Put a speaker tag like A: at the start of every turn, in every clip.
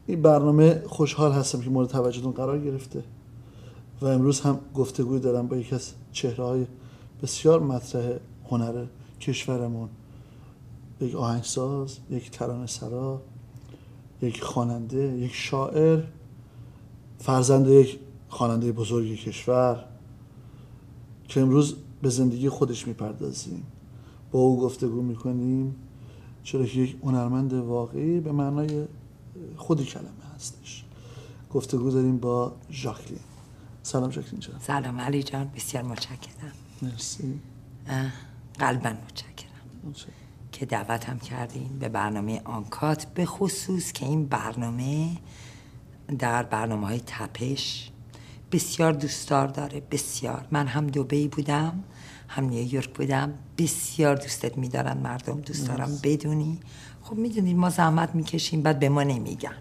A: این برنامه خوشحال هستم که مورد توجهتون قرار گرفته و امروز هم گفتگوی دارم با یکی از چهره‌های بسیار مطرح هنر کشورمون، یک آهنگساز، یک ترانه‌سرا، یک خواننده، یک شاعر، فرزند یک خواننده بزرگ کشور که امروز به زندگی خودش میپردازیم، با او گفتگو میکنیم، چرا که یک هنرمند واقعی به معنای خود کلمه هستش. گفتگو داریم با ژاکلین. سلام ژاکلین جان.
B: سلام علی جان، بسیار متشکرم.
A: مرسی.
B: قلباً متشکرم که دعوتم کردین به برنامه آنکات، به خصوص که این برنامه در برنامه‌های تپش بسیار دوستدار داره. بسیار. من هم دبی بودم هم نیویورک بودم. بسیار دوستت می‌دارن مردم. دوست دارم بدونی. خب میدونید ما زحمت میکشیم بعد به ما نمیگن.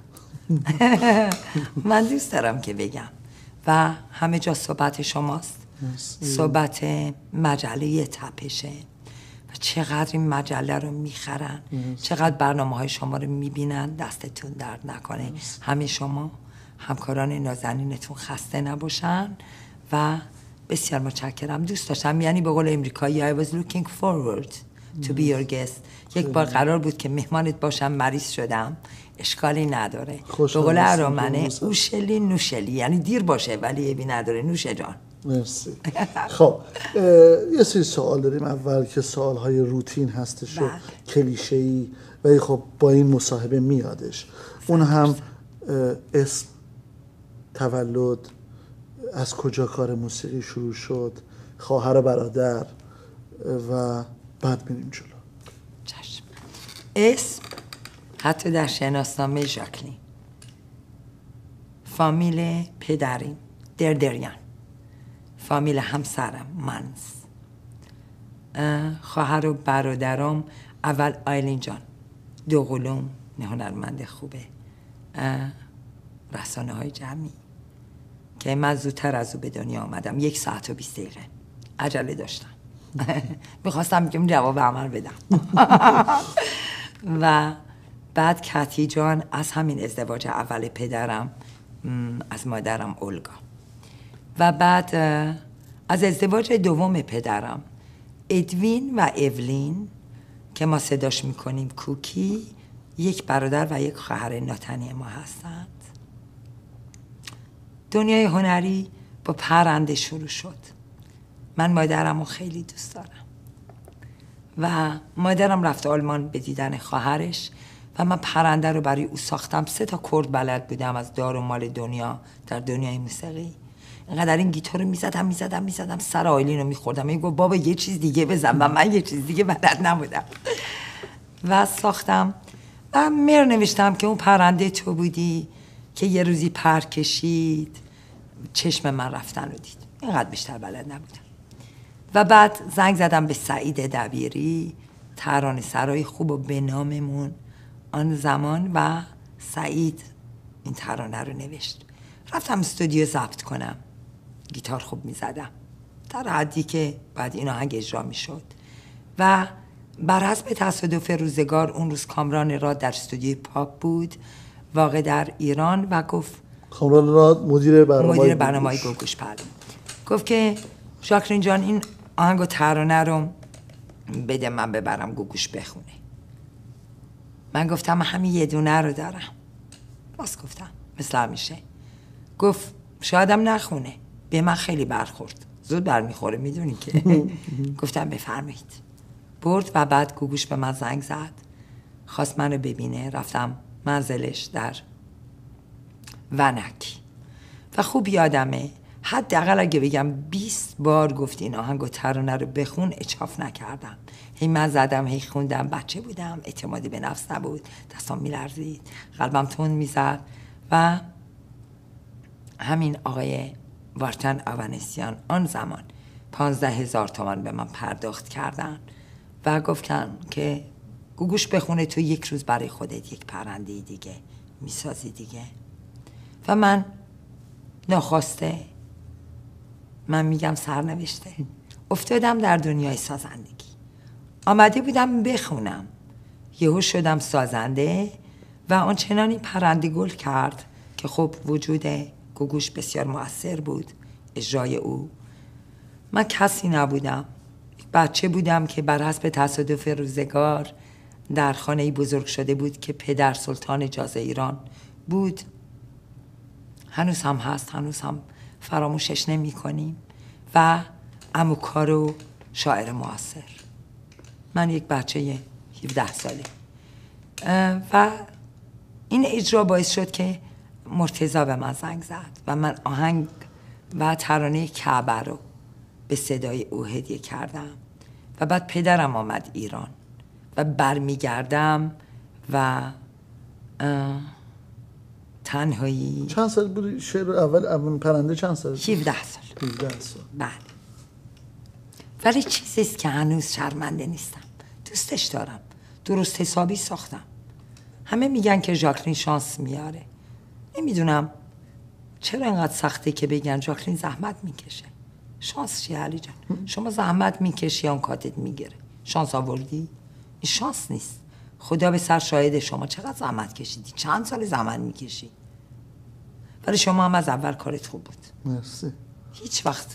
B: من دوست دارم که بگم و همه جا صحبت شماست. صحبت مجله تپشه و چقدر این مجله رو میخرن، چقدر برنامه‌های شما رو میبینن. دستتون درد نکنه. همه شما همکاران نازنینتون خسته نباشن و بسیار متشکرم. دوست داشتم، یعنی به قول امریکایی I was looking forward to be your guest. یک بار قرار بود که مهمانت باشم، مریض شدم، اشکالی نداره. به قول ارامنه اوشلی نوشلی، یعنی دیر باشه ولی عیبی نداره. نوشه جان.
A: مرسی. خب یه سری سوال داریم. اول که سوال‌های روتین هستش و کلیشه‌ای ولی خب با این مصاحبه میادش. اون هم اسم، تولد، از کجا کار موسیقی شروع شد، خواهر و برادر و بعد میریم جلو.
B: چشم. اسم حتی در شناسنامه ژاکلین. فامیل پدریم دردریان. فامیل همسرم منز. خواهر و برادرم اول آیلین جان دوقلوم، هنرمند خوبه، رسانه های جمعی که من زودتر از او به دنیا آمدم. 1 ساعت و 20 دقیقه عجله داشتم. میخواستم که جواب عمل بدم. و بعد کتی جان از همین ازدواج اول پدرم از مادرم اولگا. و بعد از ازدواج دوم پدرم ادوین و اولین که ما صداش میکنیم کوکی، 1 برادر و 1 خواهر ناتنی ما هستند. دنیای هنری با پرنده شروع شد. من مادرم رو خیلی دوست دارم و مادرم رفت آلمان به دیدن خواهرش و من پرنده رو برای او ساختم. 3 تا کرد بلد بودم از دار و مال دنیا در دنیای موسیقی. اینقدر این گیتار رو میزدم سر آیلین رو میخوردم. میگو بابا یه چیز دیگه بزن و من یه چیز دیگه بلد نبودم و ساختم و مهر نوشتم که اون پرنده تو بودی که یه روزی پر کشید، چشم من رفتن رو دید. اینقدر بیشتر بلد نبودم. و بعد زنگ زدم به سعید دبیری، ترانه سرای خوب و به ناممون آن زمان، و سعید این ترانه رو نوشت. رفتم استودیو ضبط کنم. گیتار خوب میزدم در حدی که بعد این آهنگ اجرا میشد. و بر حسب تصادف روزگار اون روز کامران راد در استودیوی پاپ بود واقع در ایران و گفت،
A: کامران راد مدیر
B: برنامه‌های گوگوش پرد، گفت که ژاکلین جان این آهنگ و ترانه رو بده من ببرم گوگوش بخونه. من گفتم همین یه دونه رو دارم. باز گفتم مثل همیشه. گفت شایدم نخونه. به من خیلی برخورد. زود برمیخوره میدونی که. گفتم بفرمایید. برد و بعد گوگوش به من زنگ زد. خواست منو ببینه. رفتم منزلش در ونک و خوب یادمه حداقل اگه بگم 20 بار گفت این آهنگ و ترانه رو بخون، اچاف نکردم. هی من زدم، هی خوندم. بچه بودم، اعتمادی به نفس نبود، دستام میلرزید، قلبم تند میزد. و همین آقای وارتن آوانسیان آن زمان 15,000 تومان به من پرداخت کردن و گفتن که گوگوش بخونه، تو 1 روز برای خودت 1 پرنده دیگه میسازی دیگه. و من ناخواسته، من میگم سرنوشته، افتادم در دنیای سازندگی. آمده بودم بخونم، یهو شدم سازنده و آنچنانی پرنده گل کرد که خب وجود گوگوش بسیار مؤثر بود، اجرای او. من کسی نبودم، بچه بودم که بر حسب تصادف روزگار در خانه‌ای بزرگ شده بود که پدر سلطان جاز ایران بود. هنوز هم هست، هنوز هم فراموشش نمی کنیم. و عمو کارو شاعر معاصر. من یک بچه 17 ساله و این اجرا باعث شد که مرتضی به من زنگ زد و من آهنگ و ترانه کعبه رو به صدای او هدیه کردم و بعد پدرم آمد ایران و برمیگردم و تنهایی.
A: چند سال بودی شعر اول پرنده چند سال؟
B: 17 سال.
A: 17 سال.
B: بله. ولی چیزیست که هنوز شرمنده نیستم، دوستش دارم، درست حسابی ساختم. همه میگن که ژاکلین شانس میاره، نمیدونم چرا اینقدر سخته که بگن ژاکلین زحمت میکشه. شانس چیه علی جان؟ شما زحمت میکشی اون کاتت میگیره، شانس آوردی؟ این شانس نیست. خدا به سر شاهد شما چقدر زحمت کشیدی، چند سال زحمت میکشی، ولی شما هم از اول کارت خوب بود.
A: مرسی.
B: هیچ وقت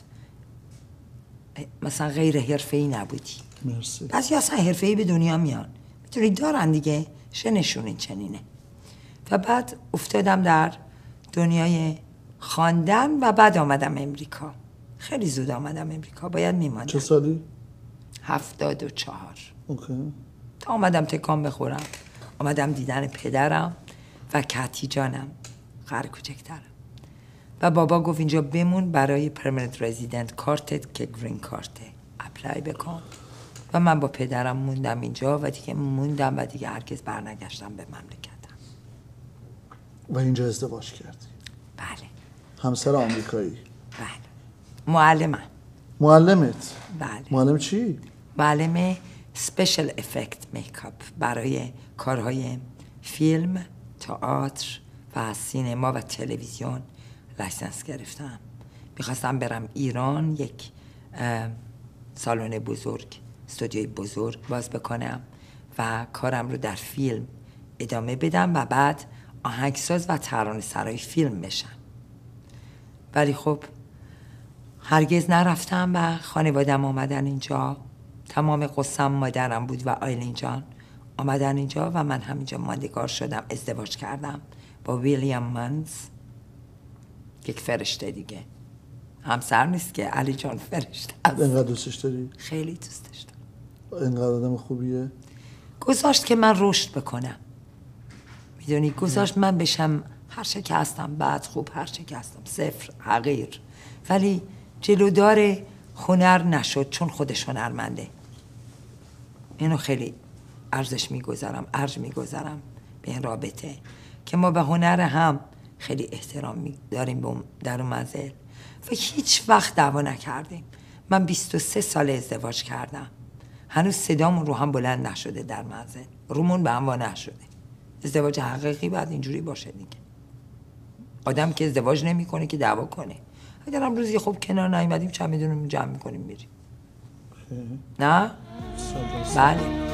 B: مثلا غیر حرفه‌ای نبودی.
A: مرسی.
B: بعضی اصلا حرفه‌ای به دنیا میان، میتونی دارن دیگه، شنشون این چنینه. و بعد افتادم در دنیای خواندن و بعد آمدم امریکا. خیلی زود آمدم امریکا، باید میماندم.
A: چه سالی؟
B: 74.
A: اوکی.
B: تا آمدم تکان بخورم، آمدم دیدن پدرم و کتی جانم، خواهر کوچکترم. و بابا گفت اینجا بمون برای پرمننت رزیدنت کارتت که گرین کارته، اپلای بکن. و من با پدرم موندم اینجا و دیگه موندم و دیگه هرگز برنگشتم به مملکتم.
A: و اینجا ازدواج کردی؟
B: بله.
A: همسر آمریکایی؟
B: بله. معلمم.
A: معلمت؟
B: بله.
A: معلم چی؟
B: معلم سپیشل افکت میکاپ برای کارهای فیلم، تئاتر و سینما و تلویزیون لایسنس گرفتم. میخواستم برم ایران یک سالن بزرگ، استودیوی بزرگ باز بکنم و کارم رو در فیلم ادامه بدم و بعد آهنگساز و ترانه سرای فیلم بشم. ولی خب هرگز نرفتم و خانوادم آمدن اینجا. تمام قصم مادرم بود و آیلین جان آمدن اینجا و من همینجا ماندگار شدم. ازدواج کردم با ویلیام منز، یک فرشته دیگه. همسر نیست که علی جان، فرشته است.
A: اینقدر دوستش داری؟
B: خیلی دوستش دارم.
A: اینقدر آدم خوبیه؟
B: گذاشت که من رشد بکنم، میدونی، گذاشت من بشم هر چه که هستم، بعد خوب هر چه که هستم، صفر، حقیر. ولی جلودار هنر نشد چون خودش هنرمنده. اینو خیلی ارزش میگذارم، ارج میگذارم به این رابطه که ما به هنر هم خیلی احترام داریم در اون منزل و هیچ وقت دعوا نکردیم. من 23 سال ازدواج کردم، هنوز صدامون رو هم بلند نشده در منزل، رومون به هم وا نشده. ازدواج حقیقی باید اینجوری باشه دیگه. آدم که ازدواج نمیکنه که دعوا کنه. اگرم روزی خوب کنار نیومدیم چند میدونیم جمع میکنیم میریم. نه؟ بله.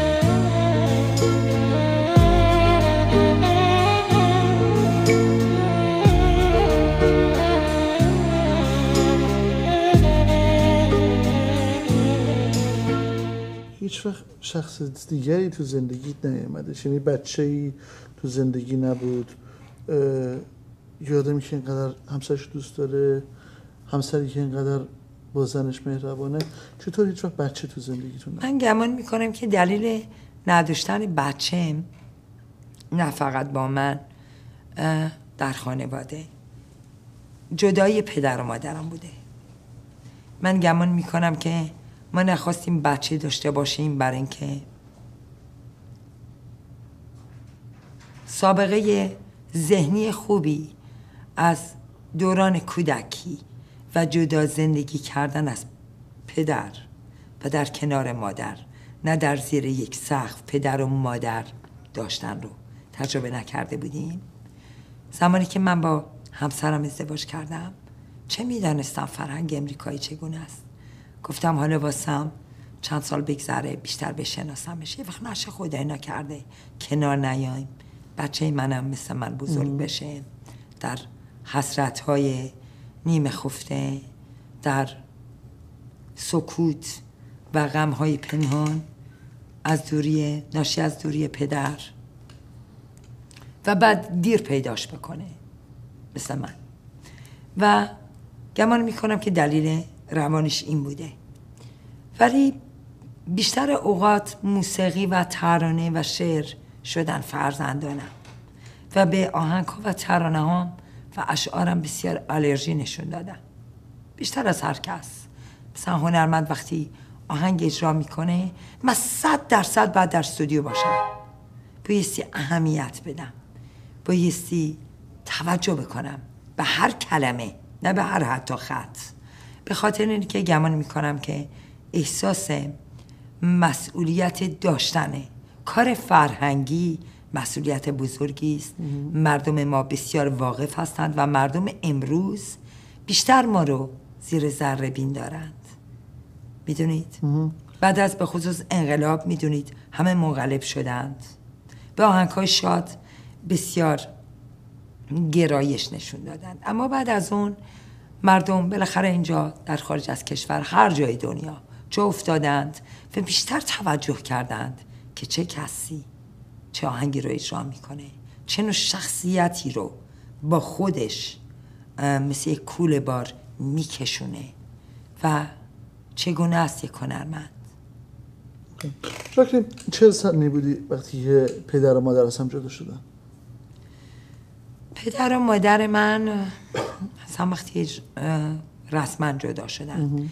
A: هیچ وقت شخص دیگری تو زندگیت نیومده؟ یعنی بچه‌ای تو زندگی نبود، یه آدمی که اینقدر همسرش دوست داره، همسری که اینقدر با زنش مهربانه، چطور هیچ وقت بچه تو زندگیتون نبود؟
B: من گمان میکنم که دلیل نداشتن بچه‌م نه فقط با من در خانواده، جدایی پدر و مادرم بوده. من گمان میکنم که ما نخواستیم بچه داشته باشیم برای اینکه سابقه ذهنی خوبی از دوران کودکی و جدا زندگی کردن از پدر و در کنار مادر، نه در زیر یک سقف پدر و مادر داشتن رو تجربه نکرده بودیم. زمانی که من با همسرم ازدواج کردم چه میدانستم فرهنگ امریکایی چگونه است. گفتم حالا واسم چند سال بگذره بیشتر بشناسمش، یه وقت نشه خدای نکرده کنار نیاییم بچه منم مثل من بزرگ بشه، در حسرت‌های نیمه خفته، در سکوت و غم‌های پنهان، ناشی از دوری پدر، و بعد دیر پیداش بکنه مثل من. و گمان میکنم که دلیل روانیش این بوده. ولی بیشتر اوقات موسیقی و ترانه و شعر شدن فرزندانم و به آهنگ‌ها و ترانه‌هام و اشعارم بسیار آلرژی نشون دادم، بیشتر از هر کس. مثلا هنرمند وقتی آهنگ اجرا میکنه، من 100% باید در استودیو باشم، بایستی اهمیت بدم، بایستی توجه بکنم به هر کلمه، نه به هر حتی خط. به خاطر اینه که گمان میکنم که احساس مسئولیت داشتنه کار فرهنگی مسئولیت بزرگی است. مردم ما بسیار واقف هستند و مردم امروز بیشتر ما رو زیر ذره بین دارند. میدونید؟ بعد از به خصوص انقلاب میدونید همه منقلب شدند، به آهنگ‌های شاد بسیار گرایش نشون دادند. اما بعد از اون مردم بالاخره اینجا در خارج از کشور هر جای دنیا جا افتادند و بیشتر توجه کردند که چه کسی چه آهنگی رو اجرا میکنه، چه نوع شخصیتی رو با خودش مثل یک کوله بار میکشونه و چگونه است یک هنرمند.
A: جاکلین، چه سنی بودی وقتی که پدر و مادر از هم جدا شدن؟
B: پدر و مادر من اصلا وقتی رسما جدا شدن،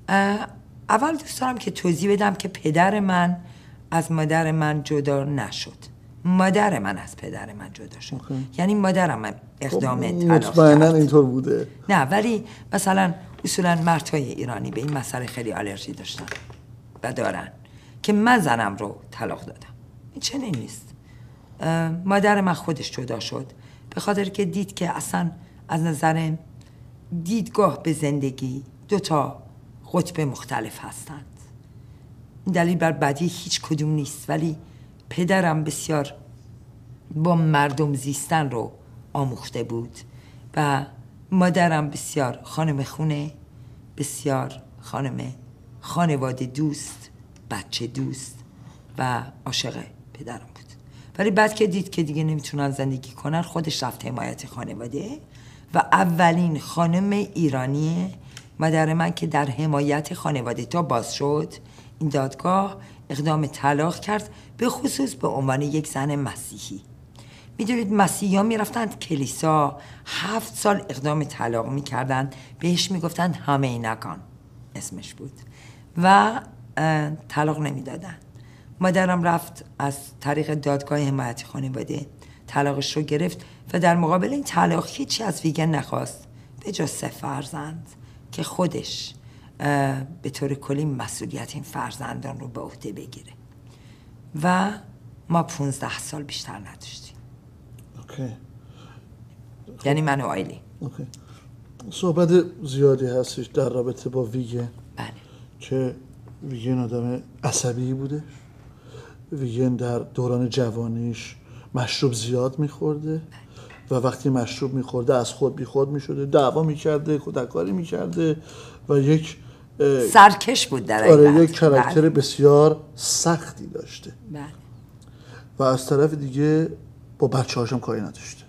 B: اول دوست دارم که توضیح بدم که پدر من از مادر من جدا نشد، مادر من از پدر من جدا شد. یعنی مادرم اقدام طلاق کرد.
A: مطمئنا اینطور بوده.
B: نه، ولی مثلا اصولا مردهای ایرانی به این مسئله خیلی آلرژی داشتن و دارن که من زنم رو طلاق دادم. این چنین نیست. مادر من خودش جدا شد به خاطر که دید که اصلا از نظر دیدگاه به زندگی 2 قطب مختلف هستند. این دلیل بر بدی هیچ کدوم نیست، ولی پدرم بسیار با مردم زیستن رو آموخته بود و مادرم بسیار خانم خونه، بسیار خانم خانواده دوست، بچه دوست و عاشق پدرم بود. ولی بعد که دید که دیگه نمیتونن زندگی کنن، خودش رفت حمایت خانواده و اولین خانم ایرانی مادر من که در حمایت خانواده تا باز شد این دادگاه اقدام طلاق کرد، به خصوص به عنوان یک زن مسیحی. میدونید مسیحی ها میرفتند کلیسا 7 سال اقدام طلاق میکردند، بهش میگفتند همینگان اسمش بود و طلاق نمیدادن. مادرم رفت از طریق دادگاه حمایت خانواده طلاقش رو گرفت و در مقابل این طلاق هیچی از ویگن نخواست به جز 3 فرزند که خودش به طور کلی مسئولیت این فرزندان رو به عهده بگیره و ما 15 سال بیشتر نداشتیم.
A: اوکی.
B: یعنی من و آیلی.
A: اوکی. صحبت زیادی هستش در رابطه با ویگن.
B: بله.
A: که ویگن آدم عصبی بوده. ویگن در دوران جوانیش مشروب زیاد میخورده و وقتی مشروب میخورده از خود بی خود میشده، دعوا میکرده، کودکاری میکرده و یک
B: سرکش بود در
A: یک کاراکتر بسیار سختی داشته.
B: بله.
A: و از طرف دیگه با بچه هاشم کاری نداشته.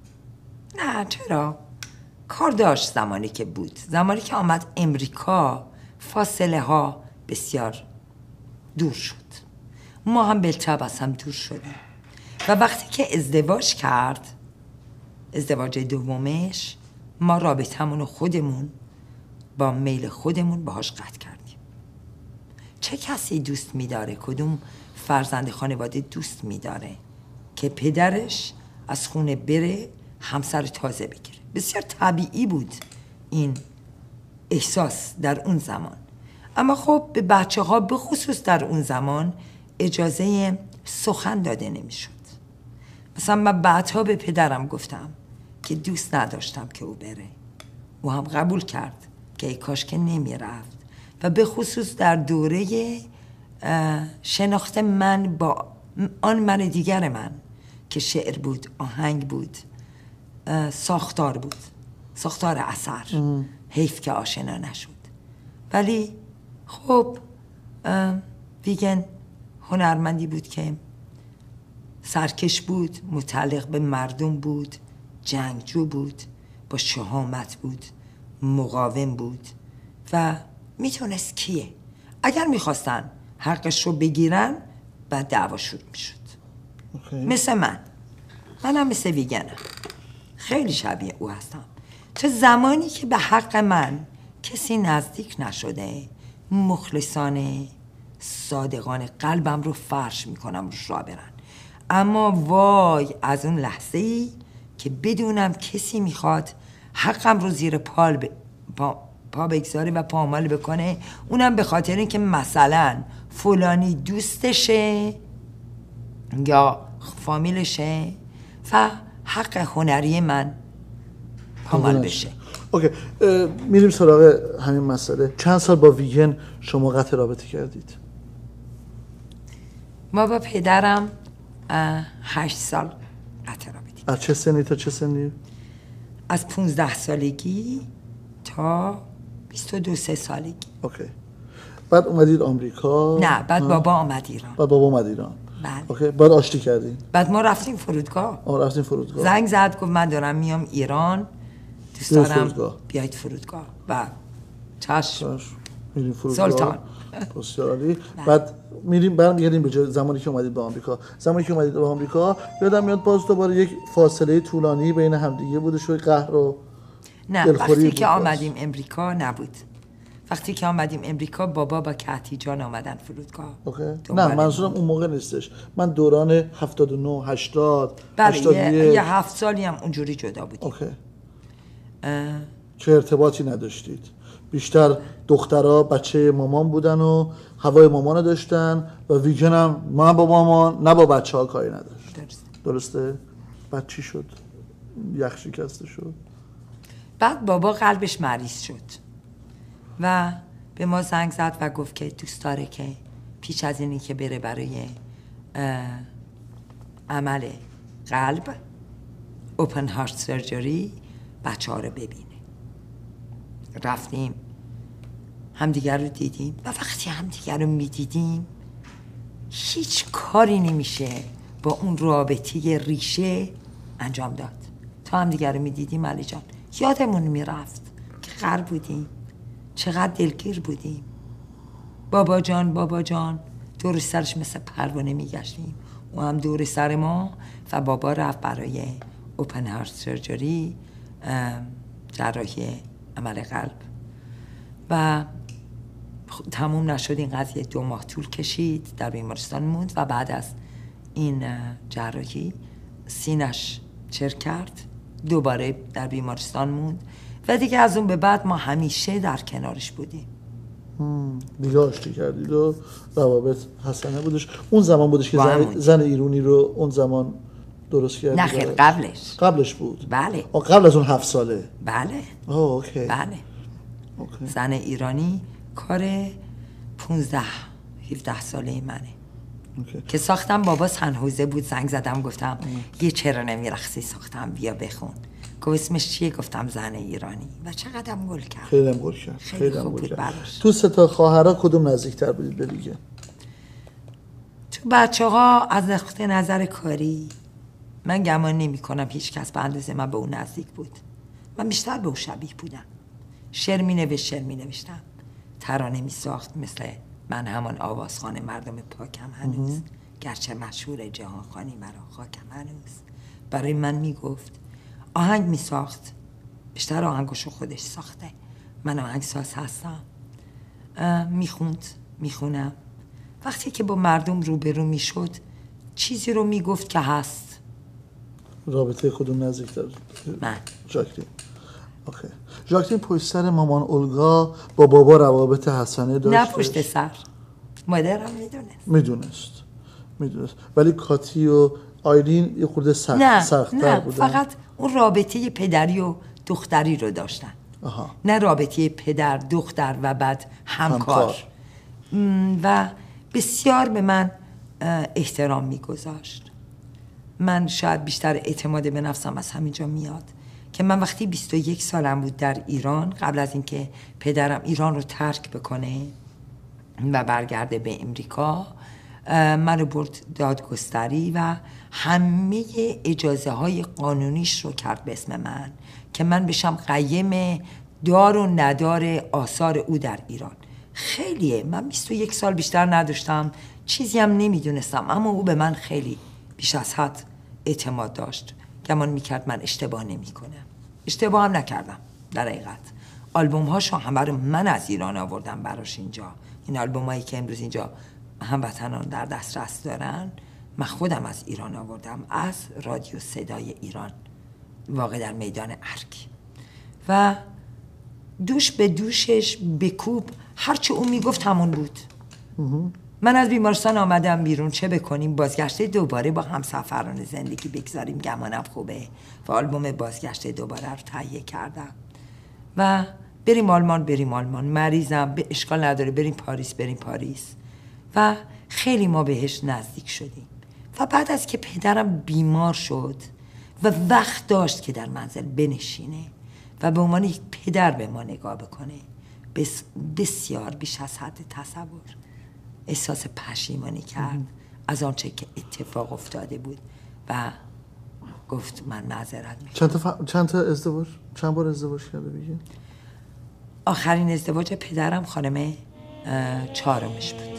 B: نه چرا؟ کار داشت زمانی که بود. زمانی که آمد امریکا فاصله ها بسیار دور شد، ما هم بالطبع از هم دور شدیم و وقتی که ازدواج کرد، ازدواج دومش، ما رابطمون رو خودمون با میل خودمون باهاش قطع کردیم. چه کسی دوست می‌داره، کدوم فرزند خانواده دوست می‌داره که پدرش از خونه بره همسر تازه بگیره؟ بسیار طبیعی بود این احساس در اون زمان. اما خب به بچه‌ها به خصوص در اون زمان اجازه سخن داده نمی‌شد. مثلا من بعدها به پدرم گفتم که دوست نداشتم که او بره. او هم قبول کرد که ای کاش که نمی رفت و به خصوص در دوره شناخت من با آن من دیگر من که شعر بود، آهنگ بود، ساختار بود، ساختار اثر. حیف که آشنا نشد. ولی خب ویگن هنرمندی بود که سرکش بود، متعلق به مردم بود، جنگجو بود، با شهامت بود، مقاوم بود و میتونست کیه. اگر میخواستن حقش رو بگیرن بعد دعوا شروع میشد. مثل منم مثل ویگنم، خیلی شبیه او هستم. تا زمانی که به حق من کسی نزدیک نشده، مخلصانه صادقانه قلبم رو فرش میکنم روش را برن. اما وای از اون لحظه ای که بدونم کسی میخواد حقم رو زیر پا بگذاره و پامال بکنه، اونم به خاطر اینکه مثلا فلانی دوستشه یا فامیلشه و حق هنری من پامال بشه.
A: اوکی، میریم سراغ همین مسئله. چند سال با ویگن شما قطع رابطه کردید؟
B: ما با پدرم 8 سال قطع رابطه کردیم.
A: از چه سنی تا چه سنی؟
B: از 15 سالگی تا 22-23 سالگی.
A: اوکی. بعد اومدید آمریکا؟
B: نه، بعد بابا آمد ایران.
A: بعد بابا اومد ایران.
B: بله.
A: اوکی، بعد آشتی کردین؟
B: بعد ما رفتیم فرودگاه.
A: رفتیم فرودگاه.
B: زنگ زد گفت من دارم میام ایران، دوست دارم بیاید فرودگاه. و چشم.
A: میریم فرودگاه.
B: سلطان.
A: بسیار عالی. بعد برمیگردیم به زمانی که اومدید به آمریکا. زمانی که اومدید به آمریکا یادم میاد باز دوباره یک فاصله طولانی بین همدیگه بود، شوی قهر و
B: نه، وقتی که آمدیم امریکا نبود. وقتی که آمدیم امریکا بابا با کهتی جان آمدن فرودگاه.
A: اوکی. نه منظورم اون موقع نیستش، من دوران 79 80
B: یه 7 سالی هم اونجوری جدا بودیم.
A: اوکی. چه ارتباطی نداشتید؟ بیشتر دخترها بچه مامان بودن و هوای مامانو داشتن و ویگن هم من با مامان نه با بچه ها کاری نداشت. درسته؟ بعد چی شد؟ یخ شکسته شد؟
B: بعد بابا قلبش مریض شد و به ما زنگ زد و گفت که دوست داره که پیش از اینی که بره برای عمل قلب اوپن هارت سرجری بچه ها رو ببینه. رفتیم همدیگر رو دیدیم و وقتی همدیگر رو میدیدیم هیچ کاری نمیشه با اون رابطه ریشه انجام داد. تا همدیگر رو میدیدیم علی جان یادمون میرفت که غر بودیم، چقدر دلگیر بودیم. بابا جان دور سرش مثل پروانه میگشتیم، او هم دور سر ما و بابا رفت برای اوپن هارت سرجری، جراحی عمل قلب و تموم نشد این قضیه. 2 ماه طول کشید، در بیمارستان موند و بعد از این جراحی سینش چرک کرد، دوباره در بیمارستان موند و دیگه از اون به بعد ما همیشه در کنارش بودیم.
A: دیگه آشتی کردید و روابط حسنه بودش. اون زمان بودش که زن ایرانی رو اون زمان درست کردید؟
B: نه خیر،
A: قبلش بود.
B: بله.
A: قبل از اون 7 ساله؟
B: بله.
A: اوکی.
B: بله. اوکی. زن ایرانی کار 15-17 ساله منه. اوکی. که ساختم بابا سنحوزه بود، زنگ زدم گفتم یه چرا نمیرقصی ساختم بیا بخون. گفت اسمش چیه؟ گفتم زن ایرانی و چقدرم گل کرد.
A: خیلی هم گل کرد.
B: خیلی خوب بود براش.
A: تو 3 تا خواهرها کدوم نزدیکتر بودید به دیگه؟
B: تو بچه‌ها از نظر کاری من گمان نمی کنم هیچ کس به اندازه من به اون نزدیک بود. من بیشتر به اون شبیه بودم. شعر می نوشتم، ترانه می ساخت، مثل من همان آوازخوان مردم پاکم هنوز، گرچه مشهور جهانخوانی مرا خاکم هنوز. برای من می گفت، آهنگ می ساخت، بیشتر آهنگشو خودش ساخته، من آهنگساز هستم. میخونم. وقتی که با مردم روبرو می شد چیزی رو می گفت که هست.
A: رابطه کدوم نزدیکتر؟
B: من
A: ژاکلین. اوکی. ژاکلین پشت سر مامان اولگا با بابا روابط حسنه داشت؟
B: نه پشت سر، مادرم میدونست.
A: ولی کاتی و آیلین یه خورده سخت‌تر بودن.
B: فقط اون رابطه پدری و دختری رو داشتن. نه رابطه پدر دختر و بعد همکار. و بسیار به من احترام میگذاشت من شاید بیشتر اعتماد به نفسم از همینجا میاد که من وقتی 21 سالم بود در ایران، قبل از اینکه پدرم ایران رو ترک بکنه و برگرده به امریکا، من رو برد دادگستری و همه اجازه های قانونیش رو کرد به اسم من که من بشم قیم دار و ندار آثار او در ایران. خیلیه، من 21 سال بیشتر نداشتم، چیزی هم نمیدونستم، اما او به من خیلی بیش از حد اعتماد داشت، گمان میکرد من اشتباه نمیکنم. اشتباه هم نکردم در حقیقت. آلبوم هاشو همه رو من از ایران آوردم براش اینجا. این آلبوم هایی که امروز اینجا هموطنان در دسترس دارن من خودم از ایران آوردم، از رادیو صدای ایران واقع در میدان ارگ. و دوش به دوشش بکوب، هرچه اون میگفت همون بود. من از بیمارستان آمدم بیرون، چه بکنیم؟ بازگشته دوباره با همسفران زندگی بگذاریم، گمانم خوبه. و آلبوم بازگشته دوباره رو تهیه کردم و بریم آلمان، مریضم، به اشکال نداره، بریم پاریس. و خیلی ما بهش نزدیک شدیم. و بعد از که پدرم بیمار شد و وقت داشت که در منزل بنشینه و به عنوان یک پدر به ما نگاه بکنه، بسیار بیش از حد تصور احساس پشیمانی کرد از آنچه که اتفاق افتاده بود و گفت من معذرت میخوام.
A: چند بار ازدواج کرده بگید؟
B: آخرین ازدواج پدرم خانم 4مش بود.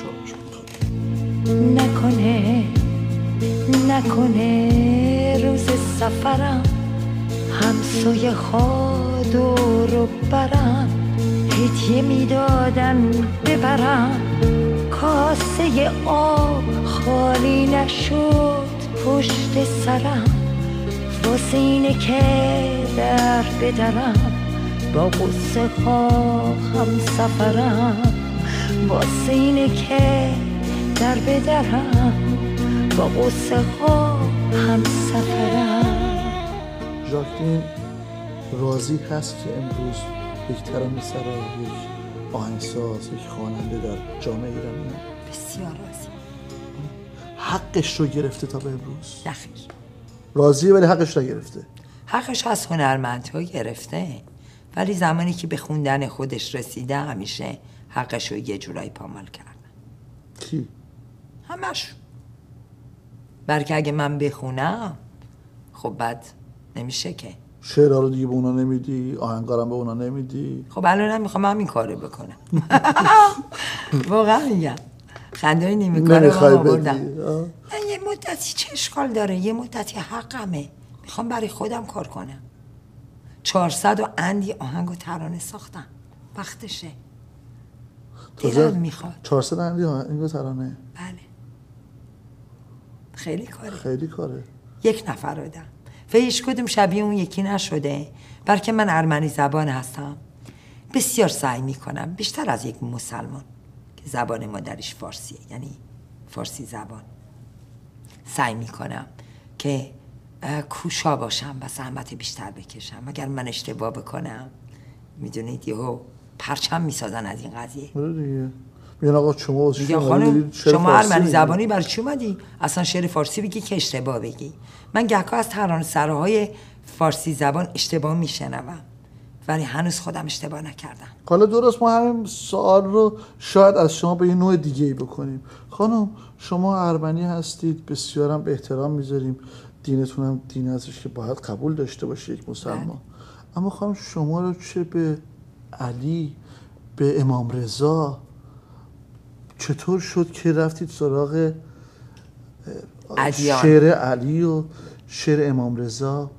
C: نکنه روز سفرم همسوی خود رو برم، هدیه میدادن ببرم، کاسه آب خالی نشد پشت سرم، واسه اینه که در بدرم با قصه ها هم سفرم، واسه اینه که در بدرم با قصه ها هم سفرم.
A: ژاکلین راضی هست که امروز یک ترانه‌سرا، یک آهنگساز، یک خواننده در جامعه ایرانی
B: بسیار راضی.
A: حقش رو گرفته تا به امروز؟
B: نخیر.
A: راضیه ولی حقش رو گرفته.
B: حقش از هنرمندها گرفته، ولی زمانی که به خوندن خودش رسیده همیشه حقش رو یه جورایی پامال کردن.
A: کی؟
B: همش. بلکه اگه من بخونم خب بد نمیشه که.
A: شعرها رو دیگه به اونا نمیدی، آهنگارم به اونا نمیدی.
B: خب الان میخوام همین کارو بکنم. واقعا میگم خندای نیمه کارو ما آوردم. یه مدتی چه اشکال داره، یه مدتی حقمه، میخوام برای خودم کار کنم. 400 و اندی آهنگ و ترانه ساختم، وقتشه. دلم میخواد.
A: 400 اندی آهنگ و ترانه؟
B: بله. خیلی کاره. یک نفر آدم و هیچ کدوم شبیه اون یکی نشده. بلکه من ارمنی زبان هستم، بسیار سعی میکنم بیشتر از یک مسلمان که زبان مادریش فارسیه، یعنی فارسی زبان، سعی میکنم که کوشا باشم و زحمت بیشتر بکشم. اگر من اشتباه بکنم میدونید یهو پرچم میسازن از این قضیه.
A: میگن آقا
B: شما ارمنی زبانی برای چی اومدی؟ اصلا شعر فارسی بگی که اشتباه بگی. من گهگاه از ترانه‌سراهای فارسی زبان اشتباه میشنوم، ولی هنوز خودم اشتباه نکردم.
A: حالا درست ما همین سوال رو شاید از شما به یه نوع دیگه‌ای بکنیم. خانم شما ارمنی هستید، بسیارم به احترام میذاریم، دینتون هم دین هستش که باید قبول داشته باشه یک مسلمان. اما خانم شما رو چه به علی، به امام رضا، چطور شد که رفتید سراغ شعر علی و شعر امام رضا؟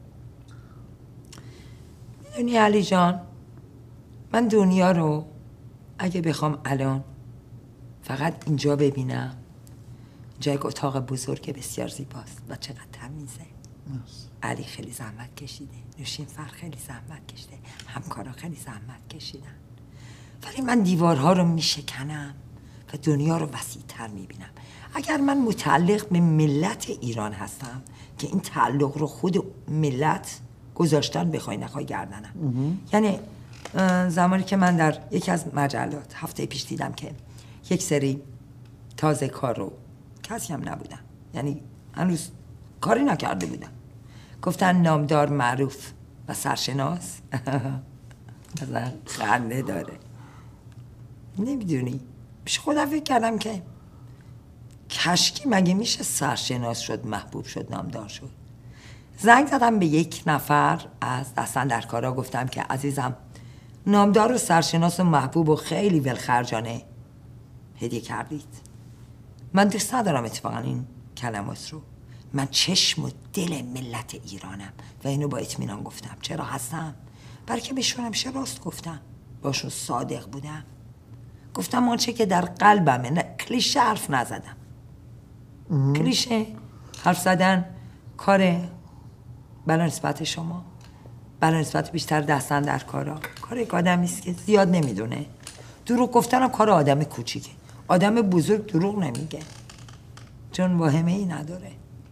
B: میدونی علی جان، من دنیا رو اگه بخوام الان فقط اینجا ببینم، اینجا یک اتاق بزرگ بسیار زیباست و چقدر تمیزه. علی خیلی زحمت کشیده، نوشین فر خیلی زحمت کشیده، همکارا خیلی زحمت کشیدن، ولی من دیوارها رو میشکنم و دنیا رو وسیع‌تر میبینم. اگر من متعلق به ملت ایران هستم که این تعلق رو خود ملت گذاشتن بخوای نخوای گردنم. یعنی زمانی که من در یکی از مجلات هفته پیش دیدم که یک سری تازه کار رو، کسی هم نبودن، یعنی هنوز کاری نکرده بودم. گفتن نامدار، معروف و سرشناس. مثلا خنده داره. نمیدونی پیش خودم فکر کردم که کشکی مگه میشه سرشناس شد، محبوب شد، نامدار شد. زنگ زدم به یک نفر از دستاندرکارا، گفتم که عزیزم نامدار و سرشناس و محبوب و خیلی ولخرجانه هدیه کردید. من دوست ندارم اتفاقا این کلمات رو. من چشم و دل ملت ایرانم و اینو با اطمینان گفتم. چرا هستم؟ برای که بهشون همیشه راست گفتم، باشون صادق بودم. گفتم آنچه که در قلبمه، نه کلیشه حرف نزدم. کلیشه حرف زدن کار بلا نسبت شما، بلا نسبت بیشتر دستاندرکارا، کار یک آدمی است که زیاد نمیدونه. دروغ گفتنم کار آدم کوچیکه. آدم بزرگ دروغ نمیگه چون واهمه ای نداره.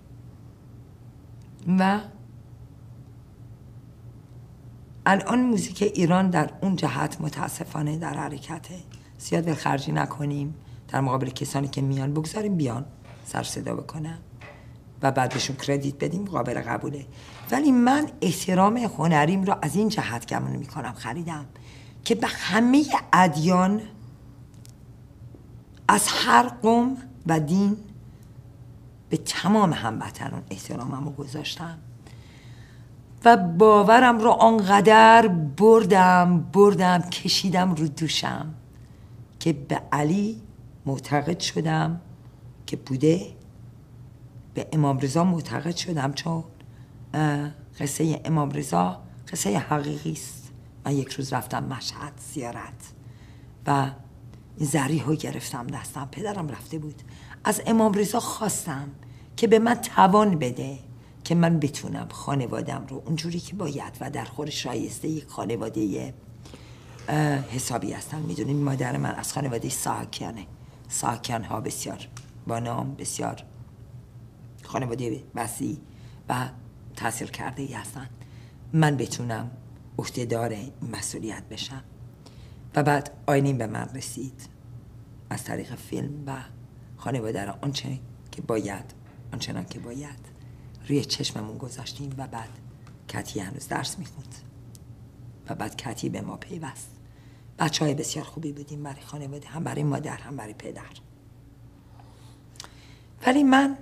B: و الان موزیک ایران در اون جهت متاسفانه در حرکته. زیاد ولخرجی نکنیم در مقابل کسانی که میان، بگذاریم بیان سر صدا بکنم و بعد بهشون کردیت بدیم، قابل قبوله. ولی من احترام هنریم را از این جهت گمان میکنم خریدم که به همه ادیان از هر قوم و دین، به تمام هموطنان احترامم رو گذاشتم و باورم رو آنقدر بردم کشیدم رو دوشم که به علی معتقد شدم که بوده، به امام رضا معتقد شدم چون قصه امام رضا قصه حقیقی است. من یک روز رفتم مشهد زیارت و این ذریح رو گرفتم دستم، پدرم رفته بود. از امام رضا خواستم که به من توان بده که من بتونم خانوادم رو اونجوری که باید و در خور شایسته یک خانواده حسابی هستن. میدونیم مادر من از خانواده ساکیانه، ساکیان ها بسیار با نام، بسیار خانواده وسیع و تاثیر کرده ای هستن. من بتونم عهده‌دار این مسئولیت بشم. و بعد آینین به من رسید از طریق فیلم و خانواده را آنچنان که باید روی چشممون گذاشتیم. و بعد کتی هنوز درس میخوند و بعد کتی به ما پیوست. بچه‌های بسیار خوبی بودیم برای خانواده، هم برای مادر هم برای پدر. ولی من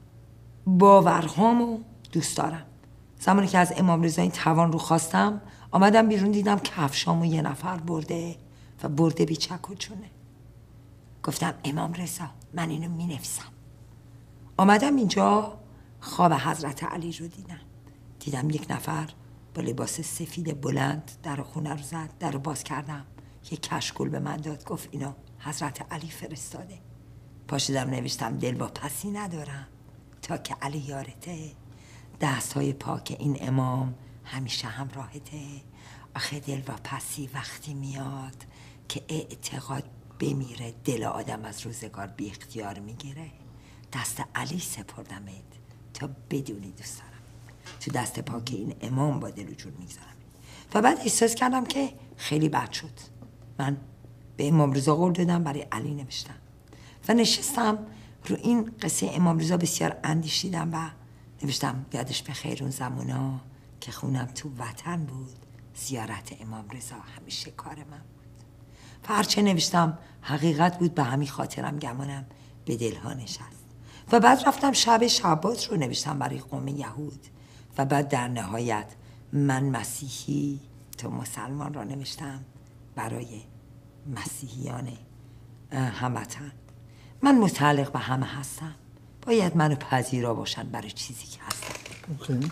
B: باورهامو دوست دارم. زمانی که از امام رضا این توان رو خواستم، آمدم بیرون دیدم کفشامو یه نفر برده و برده بی چک و چونه. گفتم امام رضا من اینو می نویسم. آمدم اینجا خواب حضرت علی رو دیدم یک نفر با لباس سفید بلند در خونه رو زد. در رو باز کردم، یک کشکول به من داد، گفت اینو حضرت علی فرستاده. پاشیدم نوشتم دل با پسی ندارم تا که علی یارته، دستهای پاک این امام همیشه همراهته. آخه دل با پسی وقتی میاد که اعتقاد بمیره، دل آدم از روزگار بی اختیار میگیره. دست علی سپردمت تا بدونی دوست دارم، تو دست پاک این امام با دل و جون میگذارم. و بعد احساس کردم که خیلی بد شد. من به امام رضا قول دادم، برای علی نوشتم و نشستم رو این قصه امام رضا بسیار اندیشیدم و نوشتم یادش به خیر اون زمانا که خونم تو وطن بود، زیارت امام رضا همیشه کار من بود. و هرچه نوشتم حقیقت بود، به همین خاطرم گمانم به دلها نشست. و بعد رفتم شب شعبات رو نوشتم برای قوم یهود. و بعد در نهایت من مسیحی تو مسلمان را نوشتم برای مسیحیان هموطن. من متعلق به همه هستم، باید منو پذیرا باشن برای چیزی که هستم.
A: اوکی.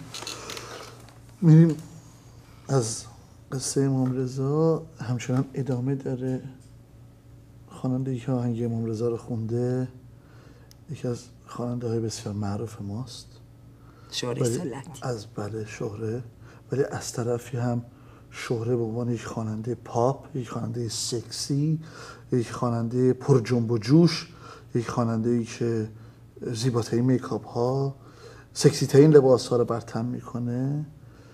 A: میریم از قصه امام رضا، همچنان ادامه داره. خواننده که آهنگ امام رضا رو خونده یکی از خواننده های بسیار معروف ماست،
B: شهره سلطی.
A: شهره، ولی از طرفی هم شهره به عنوان یک خواننده پاپ، یک خواننده سکسی، یک خواننده پر جنب و جوش، یک خواننده‌ای که زیباترین میکاپ ها، سکسی ترین لباس ها رو بر تن میکنه.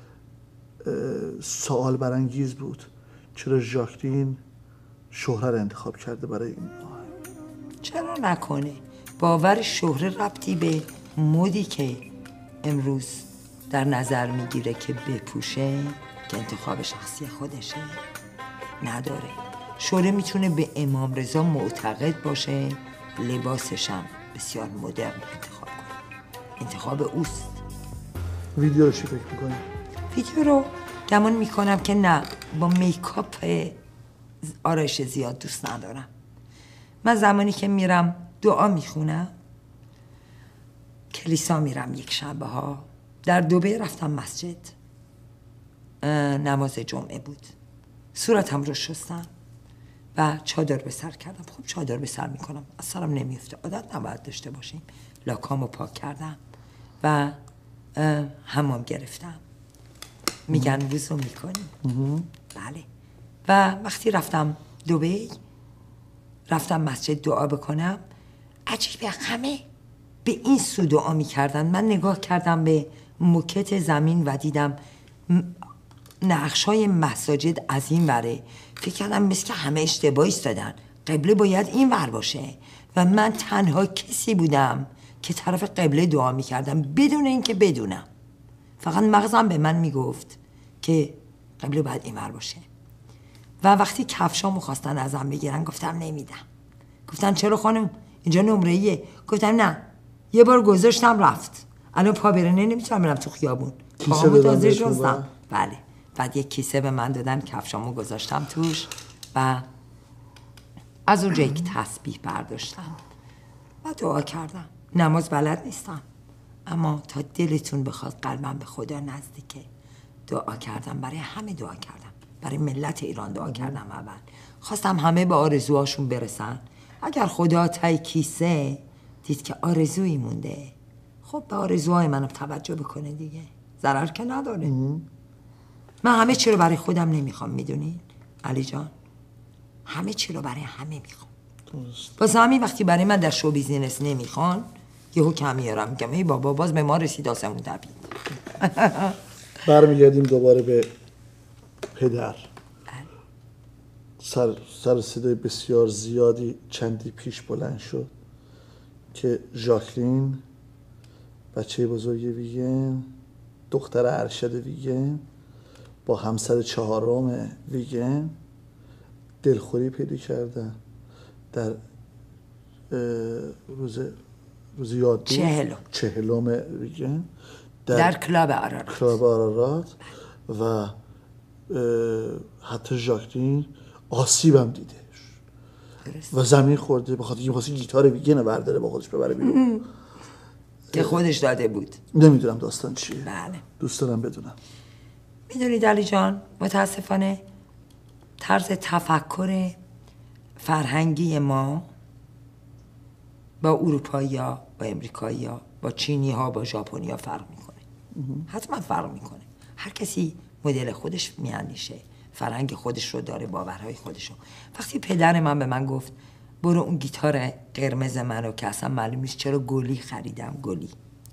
A: سوال برانگیز بود چرا ژاکلین شهره رو انتخاب کرده برای این آهنگ؟
B: چرا نکنه؟ باور شهره ربطی به مودی که امروز در نظر میگیره که بپوشه که انتخاب شخصی خودشه؟ نداره. شوره میتونه به امام رضا معتقد باشه، لباسش هم بسیار مدرن انتخاب کنه. انتخاب اوست.
A: ویدیو رو چی فکر میکنی؟
B: ویدیو رو گمان میکنم که نه، با میکاپ آرایش زیاد دوست ندارم. من زمانی که میرم دعا میخونم، کلیسا میرم یک شنبه ها. در دبی رفتم مسجد، نماز جمعه بود، صورتم رو شستم و چادر به سر کردم. خب چادر به سر میکنم، از سرم نمیفته، عادت نباید داشته باشیم. لاکامو پاک کردم و حمام گرفتم. میگن وضو میکنی؟ بله. و وقتی رفتم دبی، رفتم مسجد دعا بکنم، عجیبه همه به این سو دعا میکردن. من نگاه کردم به موکت زمین و دیدم نقشای مساجد از این وره. فکر کردم مثل که همه اشتباه ایستادن، قبله باید این ور باشه و من تنها کسی بودم که طرف قبله دعا میکردم بدون اینکه بدونم. فقط مغزم به من میگفت که قبله باید این ور باشه. و وقتی کفشامو خواستن ازم بگیرن گفتم نمیدم. گفتن چرا خانم اینجا نمره‌ایه؟ گفتم نه، یه بار گذاشتم رفت، الان پا برهنه نمیتونم برم تو خیابون.
A: کیسه بدن شستم.
B: بله. بعد یک کیسه به من دادن، کفشامو گذاشتم توش و از اونجا یک تسبیح برداشتم و دعا کردم. نماز بلد نیستم، اما تا دلتون بخواد قلبم به خدا نزدیکه. دعا کردم، برای همه دعا کردم، برای ملت ایران دعا کردم. اول خواستم همه به آرزوهاشون برسن. اگر خدا تای کیسه دید که آرزویی مونده، خب به آرزوهای منم توجه بکنه دیگه، ضرر که نداره. من همه چی رو برای خودم نمیخوام، میدونین علی جان، همه چی رو برای همه میخوام. واسه همین وقتی برای من در شو بیزینس نمیخوان، یهو کم میارم، میگم ای بابا باز به ما رسید آسمون تپید.
A: برمیگردیم دوباره به پدر. سر صدای بسیار زیادی چندی پیش بلند شد که ژاکلین، بچه بزرگ ویگن، دختر ارشد ویگن، با همسر چهارم ویگن دلخوری پیدا کردن در روز یاد بود، چهلم ویگن
B: در کلاب آرارات
A: و حتی ژاکلین آسیبم دیده و زمین خورده بخاطر اینکه می‌خواست گیتار ویگن برداره با خودش ببره بیرون
B: که خودش داده بود.
A: نمیدونم داستان چیه.
B: بله.
A: دوست دارم بدونم.
B: میدونید علی جان، متاسفانه طرز تفکر فرهنگی ما با اروپایی‌ها، با امریکایی‌ها، با چینی‌ها، با ژاپنی‌ها فرق میکنه. حتما فرق میکنه. هر کسی مدل خودش میاندیشه، فرهنگ خودش رو داره، باورهای خودش رو. وقتی پدر من به من گفت برو اون گیتار قرمز منو که اصلا معلوم نیست چرا گلی خریدم، گلی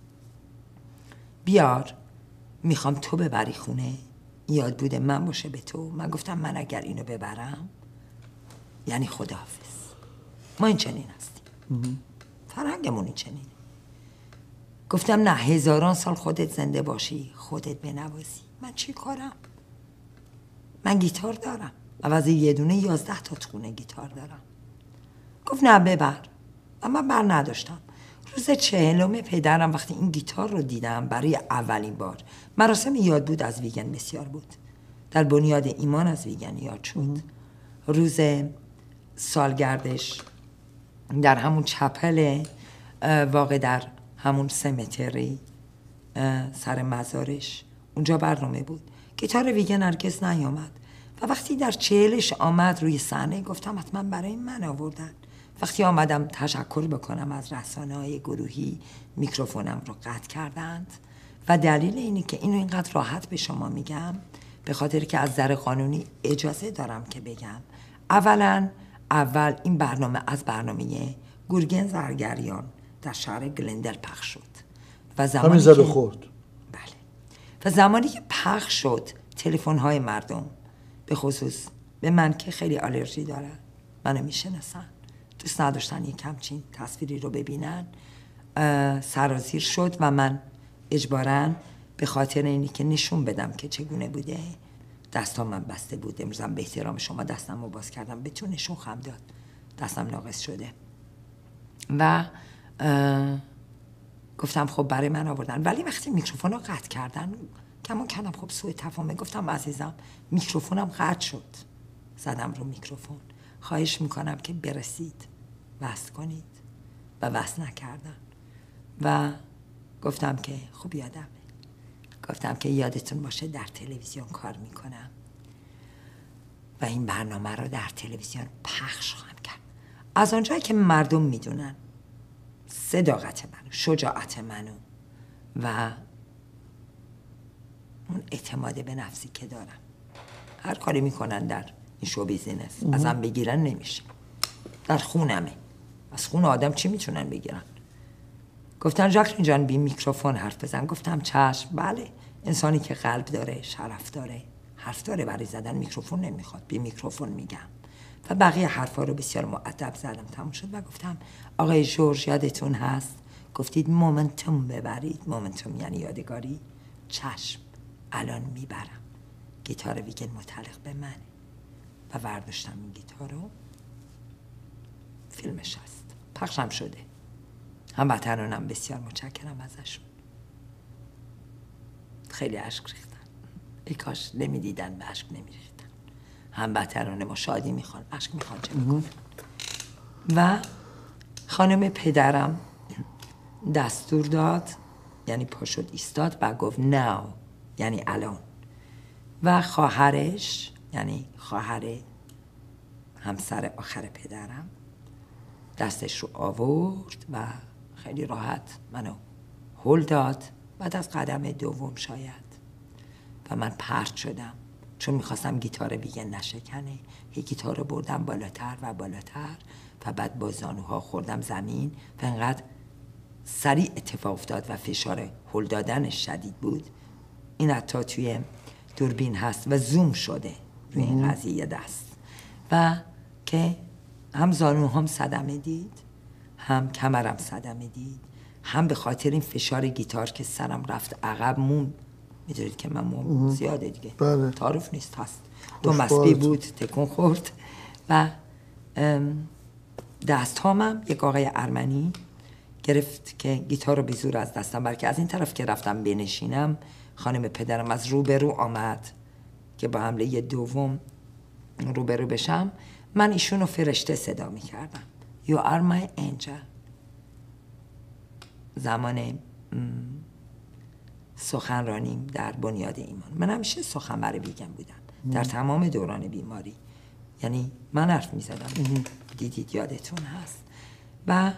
B: بیار، میخوام تو ببری خونه، یاد بوده من باشه به تو. من گفتم من اگر اینو ببرم یعنی خداحافظ. ما این چنین هستیم، فرهنگمون این چنینه. گفتم نه، 1000 سال خودت زنده باشی، خودت بنوازی، من چی کارم؟ من گیتار دارم، عوض یه دونه 11 تا خونه گیتار دارم. گفت نه ببر. اما بر نداشتم. روز 40 پدرم وقتی این گیتار رو دیدم برای اولین بار، مراسم یاد بود از ویگن بسیار بود، در بنیاد ایمان از ویگن یاد شد. روز سالگردش در همون چپل واقع در همون سمتری سر مزارش، اونجا برنامه بود. گیتار ویگن هرگز نیامد و وقتی در 40 آمد روی صحنه گفتم حتما برای من آوردن. وقتی آمدم تشکر بکنم از رسانه‌های گروهی، میکروفونم رو قطع کردند و دلیل اینه که اینو اینقدر راحت به شما میگم به خاطر که از نظر قانونی اجازه دارم که بگم. اول این برنامه از برنامه گورگن زرگریان در شهر گلندل پخش شد و زمانی
A: همین زد و خورد.
B: بله. و زمانی که پخش شد تلفن‌های مردم، به خصوص به من که خیلی آلرژی دارن، منو میشناسن، دوست نداشتن یک همچین تصویری رو ببینن، سرازیر شد و من اجباراً به خاطر اینی که نشون بدم که چگونه بوده دستام من بسته بود. امروزم به احترام شما دستم رو باز کردم، بهتون نشون خواهم داد دستم ناقص شده. و گفتم خب برای من آوردن، ولی وقتی میکروفون رو قطع کردن کمان کردم خب سوء تفاهم. گفتم عزیزم میکروفونم قطع شد، زدم رو میکروفون، خواهش میکنم که برسید وصل کنید و وصل نکردن. و گفتم که خوب یادمه، گفتم که یادتون باشه در تلویزیون کار میکنم و این برنامه رو در تلویزیون پخش خواهم کرد. از آنجایی که مردم میدونن صداقت منو، شجاعت منو و اون اعتماد به نفسی که دارم، هر کاری میکنن در این شو بیزینس ازم بگیرن نمیشه. در خونمه، از خون آدم چی میتونن بگیرن؟ گفتن ژاکلین جان بی میکروفون حرف بزن. گفتم چشم. بله، انسانی که قلب داره، شرف داره، حرف داره، برای زدن میکروفون نمیخواد، بی میکروفون میگم. و بقیه حرفا رو بسیار مؤدب زدم، تموم شد. و گفتم آقای جورج یادتون هست گفتید مومنتوم ببرید، مومنتوم یعنی یادگاری. چشم، الان میبرم. گیتار ویگن متعلق به منه. و برداشتم این گیتار رو، فیلمش هست، پخشم شده. هموطنانم بسیار متشکرم ازشون، خیلی اشک ریختن. ای کاش نمیدیدن به اشک نمیریختن. هموطنان ما شادی میخوان، اشک میخوان چه میکنن. و خانم پدرم دستور داد، یعنی پا شد ایستاد و گفت now، یعنی الان. و خواهرش، یعنی خواهر همسر آخر پدرم، دستش رو آورد و خیلی راحت منو هل داد. بعد از قدم دوم شاید و من پرت شدم، چون میخواستم گیتار ویگن نشکنه. هی گیتار رو بردم بالاتر و بالاتر و بعد با زانوها خوردم زمین و انقدر سریع اتفاق افتاد و فشار هل دادنش شدید بود. این حتی توی دوربین هست و زوم شده روی این قضیه دست. و که هم زانوهام صدمه دید، هم کمرم صدمه دید، هم به خاطر این فشار گیتار که سرم رفت عقب. موم میدونید که من موم زیاده دیگه،
A: بله.
B: تعارف نیست، هست. دو مسبی بود، تکون خورد. و دست هامم یک آقای ارمنی گرفت که گیتار رو به زور از دستم بر که از این طرف که رفتم بنشینم، خانم پدرم از روبرو آمد که با حمله دوم روبرو بشم. من ایشون رو فرشته صدا می کردم. You are my angel. زمان سخنرانیم در بنیاد ایمان، من همیشه سخنور ویگن بودم در تمام دوران بیماری، یعنی من حرف می زدم. دیدید یادتون هست. و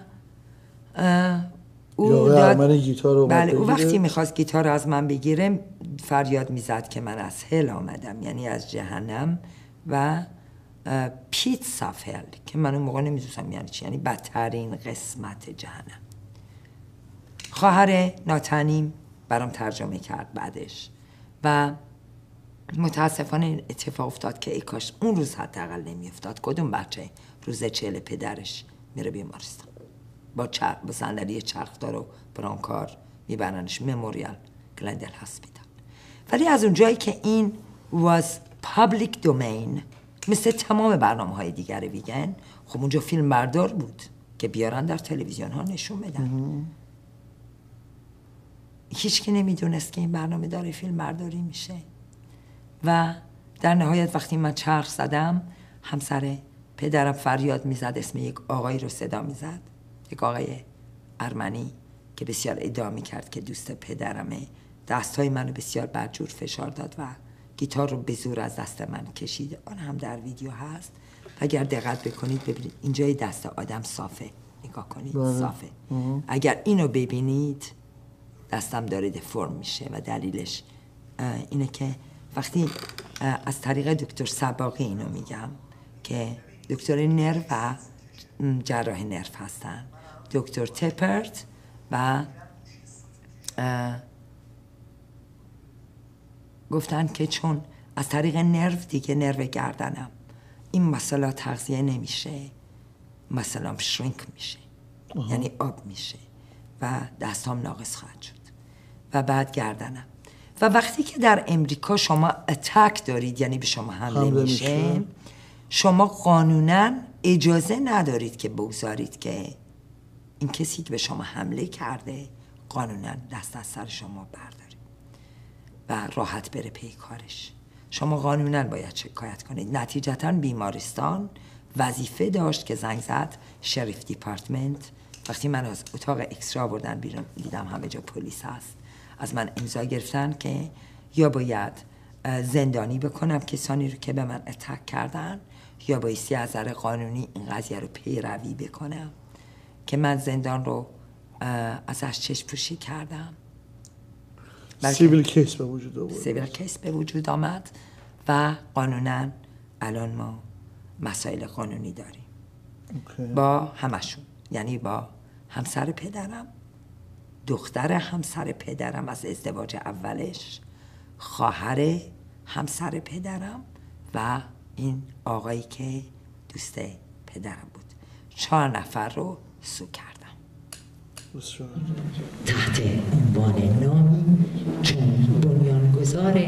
B: او داد
A: گیتار رو
B: بله، او وقتی میخواست گیتار رو از من بگیره فریاد میزد که من از هل آمدم، یعنی از جهنم. و پیت سافل که من اون موقع نمیدونستم یعنی چی، یعنی بدترین قسمت جهنم. خواهر ناتنیم برام ترجمه کرد بعدش. و متاسفانه این اتفاق افتاد که ای کاش اون روز حداقل نمیافتاد. کدوم بچه روز 40 پدرش میره بیمارستان با صندلی چرخدار و برانکار میبرنش مموریال گلندل هاسپیتال. ولی از اون جایی که این was public domain، مثل تمام برنامه‌های دیگر ویگن، خب اونجا فیلم بردار بود که بیارن در تلویزیون ها نشون بدن. هیچ کی نمیدونست که این برنامه داره فیلم برداری میشه. و در نهایت وقتی من چرخ زدم، همسر پدرم فریاد میزد، اسم یک آقایی رو صدا میزد، یک آقای ارمنی که بسیار ادعا میکرد که دوست پدرمه. دستهای منو بسیار بدجور فشار داد و گیتار رو به زور از دست من کشید. آن هم در ویدیو هست. اگر دقت بکنید ببینید اینجای دست آدم صافه، نگاه کنید صافه. اگر اینو ببینید دستم داره دفرم میشه و دلیلش اینه که وقتی از طریق دکتر سباقی اینو میگم که دکتر نرو و جراح نرو هستن، دکتر تپرت و گفتن که چون از طریق نرو دیگه، نرو گردنم، این مسئله تغذیه نمیشه، مثلا شرینک میشه، یعنی آب میشه و دستام ناقص خواهد شد. و بعد گردنم. و وقتی که در امریکا شما اتک دارید، یعنی به شما حمله میشه، شما قانونا اجازه ندارید که بگذارید که این کسی که به شما حمله کرده قانونا دست از سر شما برداره و راحت بره پی کارش. شما قانونا باید شکایت کنید. نتیجتا بیمارستان وظیفه داشت که زنگ زد شریف دیپارتمنت. وقتی من از اتاق اکسرا بردن بیرون دیدم همه جا پلیس هست، از من امضا گرفتن که یا باید زندانی بکنم کسانی رو که به من اتک کردن یا بایستی از نظر قانونی این قضیه رو پیروی بکنم، که من زندان رو ازش چشم پوشی کردم.
A: سیویل کیس به وجود آمد.
B: سیویل کیس به وجود آمد و قانونا الان ما مسائل قانونی داریم با همشون، یعنی با همسر پدرم، دختر همسر پدرم از ازدواج اولش، خواهر همسر پدرم و این آقایی که دوست پدرم بود. 4 نفر رو سو کردم.
D: تحت عنوان نامی چون بنیانگذار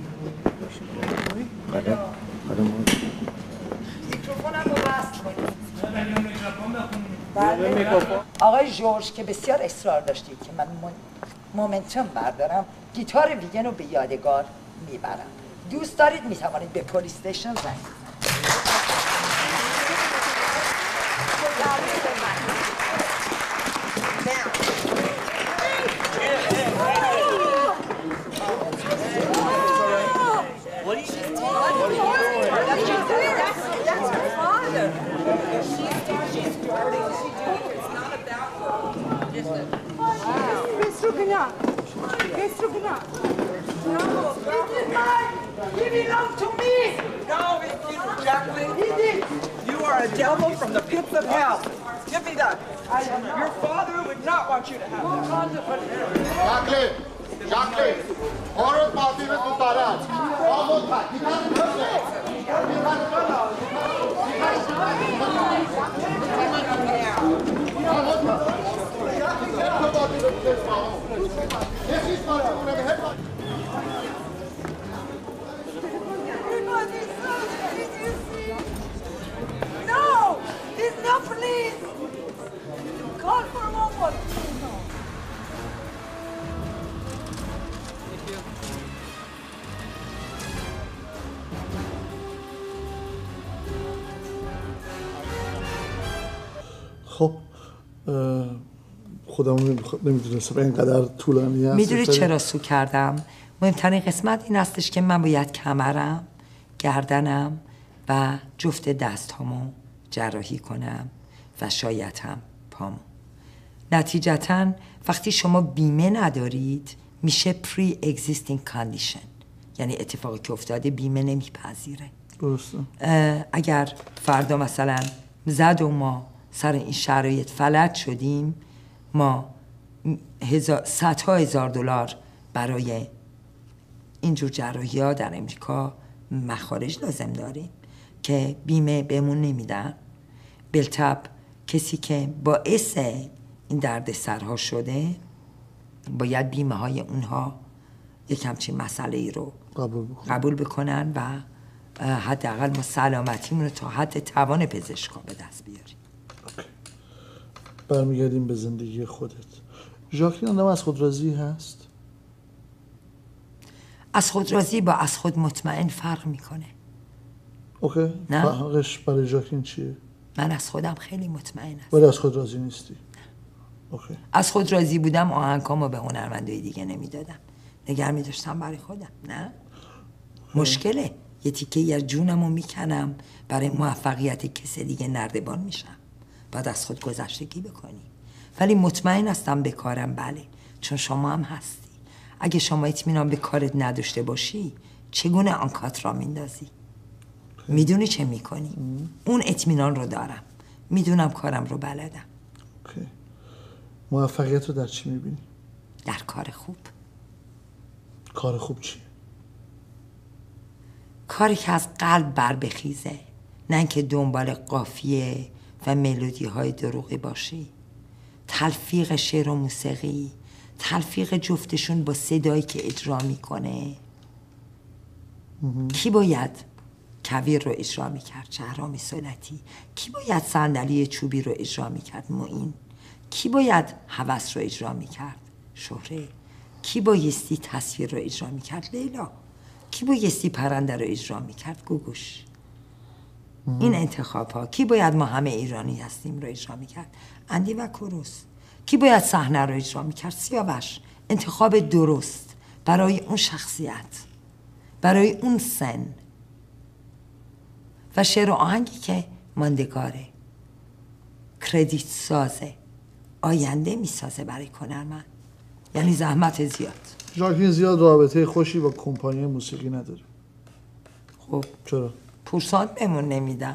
B: آقای جورج که بسیار اصرار داشتید که من مومنتوم بردارم، گیتار ویگن رو به یادگار میبرم. دوست دارید میتوانید به پلیس استیشن زنگ
E: He belongs to me! No, Jacqueline. You are a devil from the pits of hell. Give me that. Your father would not want you to have it.
F: Jacqueline, horror party with Tutaraj. Almost back.
E: No! There's no police! Call for one.
A: خب خودم نمیدونستم اینقدر طولانی هست.
B: میدونی چرا سو کردم؟ مهمترین قسمت این هستش که من باید کمرم، گردنم و جفت دستامو جراحی کنم و شاید هم پامو. نتیجتاً وقتی شما بیمه ندارید میشه پری اگزیستینگ کاندیشن، یعنی اتفاقی که افتاده بیمه نمیپذیره.
A: درسته.
B: اگر فردا مثلا زد و ما سر این شرایط فلج شدیم، ما صدها هزار دلار برای اینجور جراحی ها در امریکا مخارج لازم داریم که بیمه بهمون نمیدن. بلتب کسی که باعث این درد سرها شده باید بیمه های اونها یک همچین مسئله ای رو قبول بکنن و حداقل ما سلامتیمون رو تا حد توان پزشکا به دست بیاریم.
A: برمیگردیم به زندگی خودت. ژاکلین آدم از خود راضی هست؟
B: از خود راضی با از خود مطمئن فرق میکنه.
A: اوکی.
B: نه.
A: فرقش برای ژاکلین چیه؟
B: من از خودم خیلی مطمئن هستم.
A: ولی از خود راضی نیستی؟ اوکی.
B: از خود راضی بودم آهنگامو به هنرمندای دیگه نمیدادم، نگه می‌داشتم برای خودم. نه مشکله یه تیکه از جونمو میکنم برای موفقیت کسی دیگه نردبان میشم. باید از خود گذشتگی بکنی. ولی مطمئن هستم به کارم. بله، چون شما هم هستی. اگه شما اطمینان به کارت نداشته باشی چگونه آن کات را میندازی؟ میدونی چه میکنی؟ اون اطمینان رو دارم، میدونم کارم رو بلدم.
A: اوکی. موفقیت رو در چی میبینی؟
B: در کار خوب.
A: کار خوب چیه؟
B: کاری که از قلب بر بخیزه، نه اینکه دنبال قافیه و ملودی های دروغی باشی. تلفیق شعر و موسیقی، تلفیق جفتشون با صدایی که اجرا میکنه. کی باید کویر رو اجرا میکرد؟ شهرام سنتی. کی باید صندلی چوبی رو اجرا میکرد؟ معین. کی باید هوس رو اجرا میکرد؟ شهره. کی بایستی تصویر رو اجرا میکرد؟ لیلا. کی بایستی پرنده رو اجرا میکرد؟ گوگوش. این انتخاب ها کی باید ما همه ایرانی هستیم رو اجرا میکرد؟ اندی و کوروس. کی باید صحنه رو اجرا میکرد؟ سیاوش. انتخاب درست برای اون شخصیت، برای اون سن و شعر و آهنگی که ماندگاره، کردیت سازه، آینده میسازه برای هنرمند. یعنی زحمت زیاد.
A: ژاکلین زیاد رابطه خوشی با کمپانی موسیقی نداره.
B: خب
A: چرا؟
B: پورسانت بهمون نمیدن.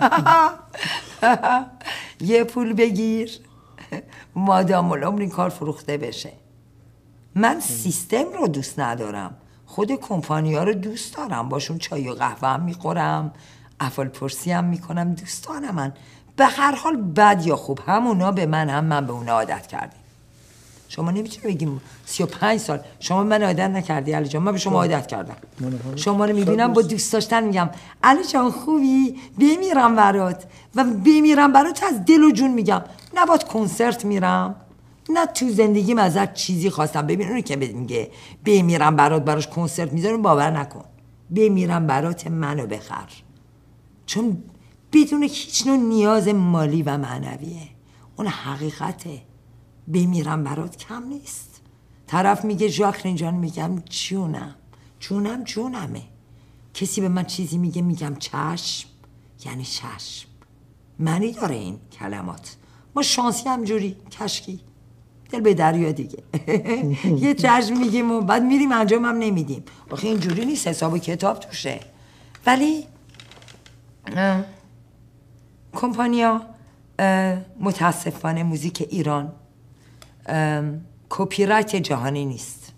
B: یه پول بگیر مادام العمر این کار فروخته بشه. من سیستم رو دوست ندارم، خود کمپانی‌ها رو دوست دارم، باشون چای و قهوه هم میخورم، احوال پرسی هم میکنم، دوست دارم. من به هر حال بد یا خوب همونا به من به اونا عادت کردیم. شما نمیتونی بگیم 35 سال شما من عادت نکردی علی جان، من به شما عادت کردم. شما رو میبینم با دوست داشتن میگم علی جان خوبی، بمیرم برات و بمیرم برات از دل و جون میگم. نه باید کنسرت میرم، نه تو زندگیم ازت چیزی خواستم. ببین اونی که میگه بمیرم برات براش کنسرت میذارم، باور نکن. بمیرم برات منو بخر، چون بدون هیچ نوع نیاز مالی و معنویه. اون حقیقته. بمیرم برات کم نیست. طرف میگه ژاکلین جان، میگم جونمه. کسی به من چیزی میگم چشم، یعنی چشم. معنی داره این کلمات. ما شانسی همجوری کشکی دل به دریا دیگه. یه چشم میگیم و بعد میریم انجام هم نمیدیم. آخه اینجوری نیست، حساب و کتاب توشه. ولی کمپانیا متاسفانه موزیک ایران کپی رایت جهانی نیست.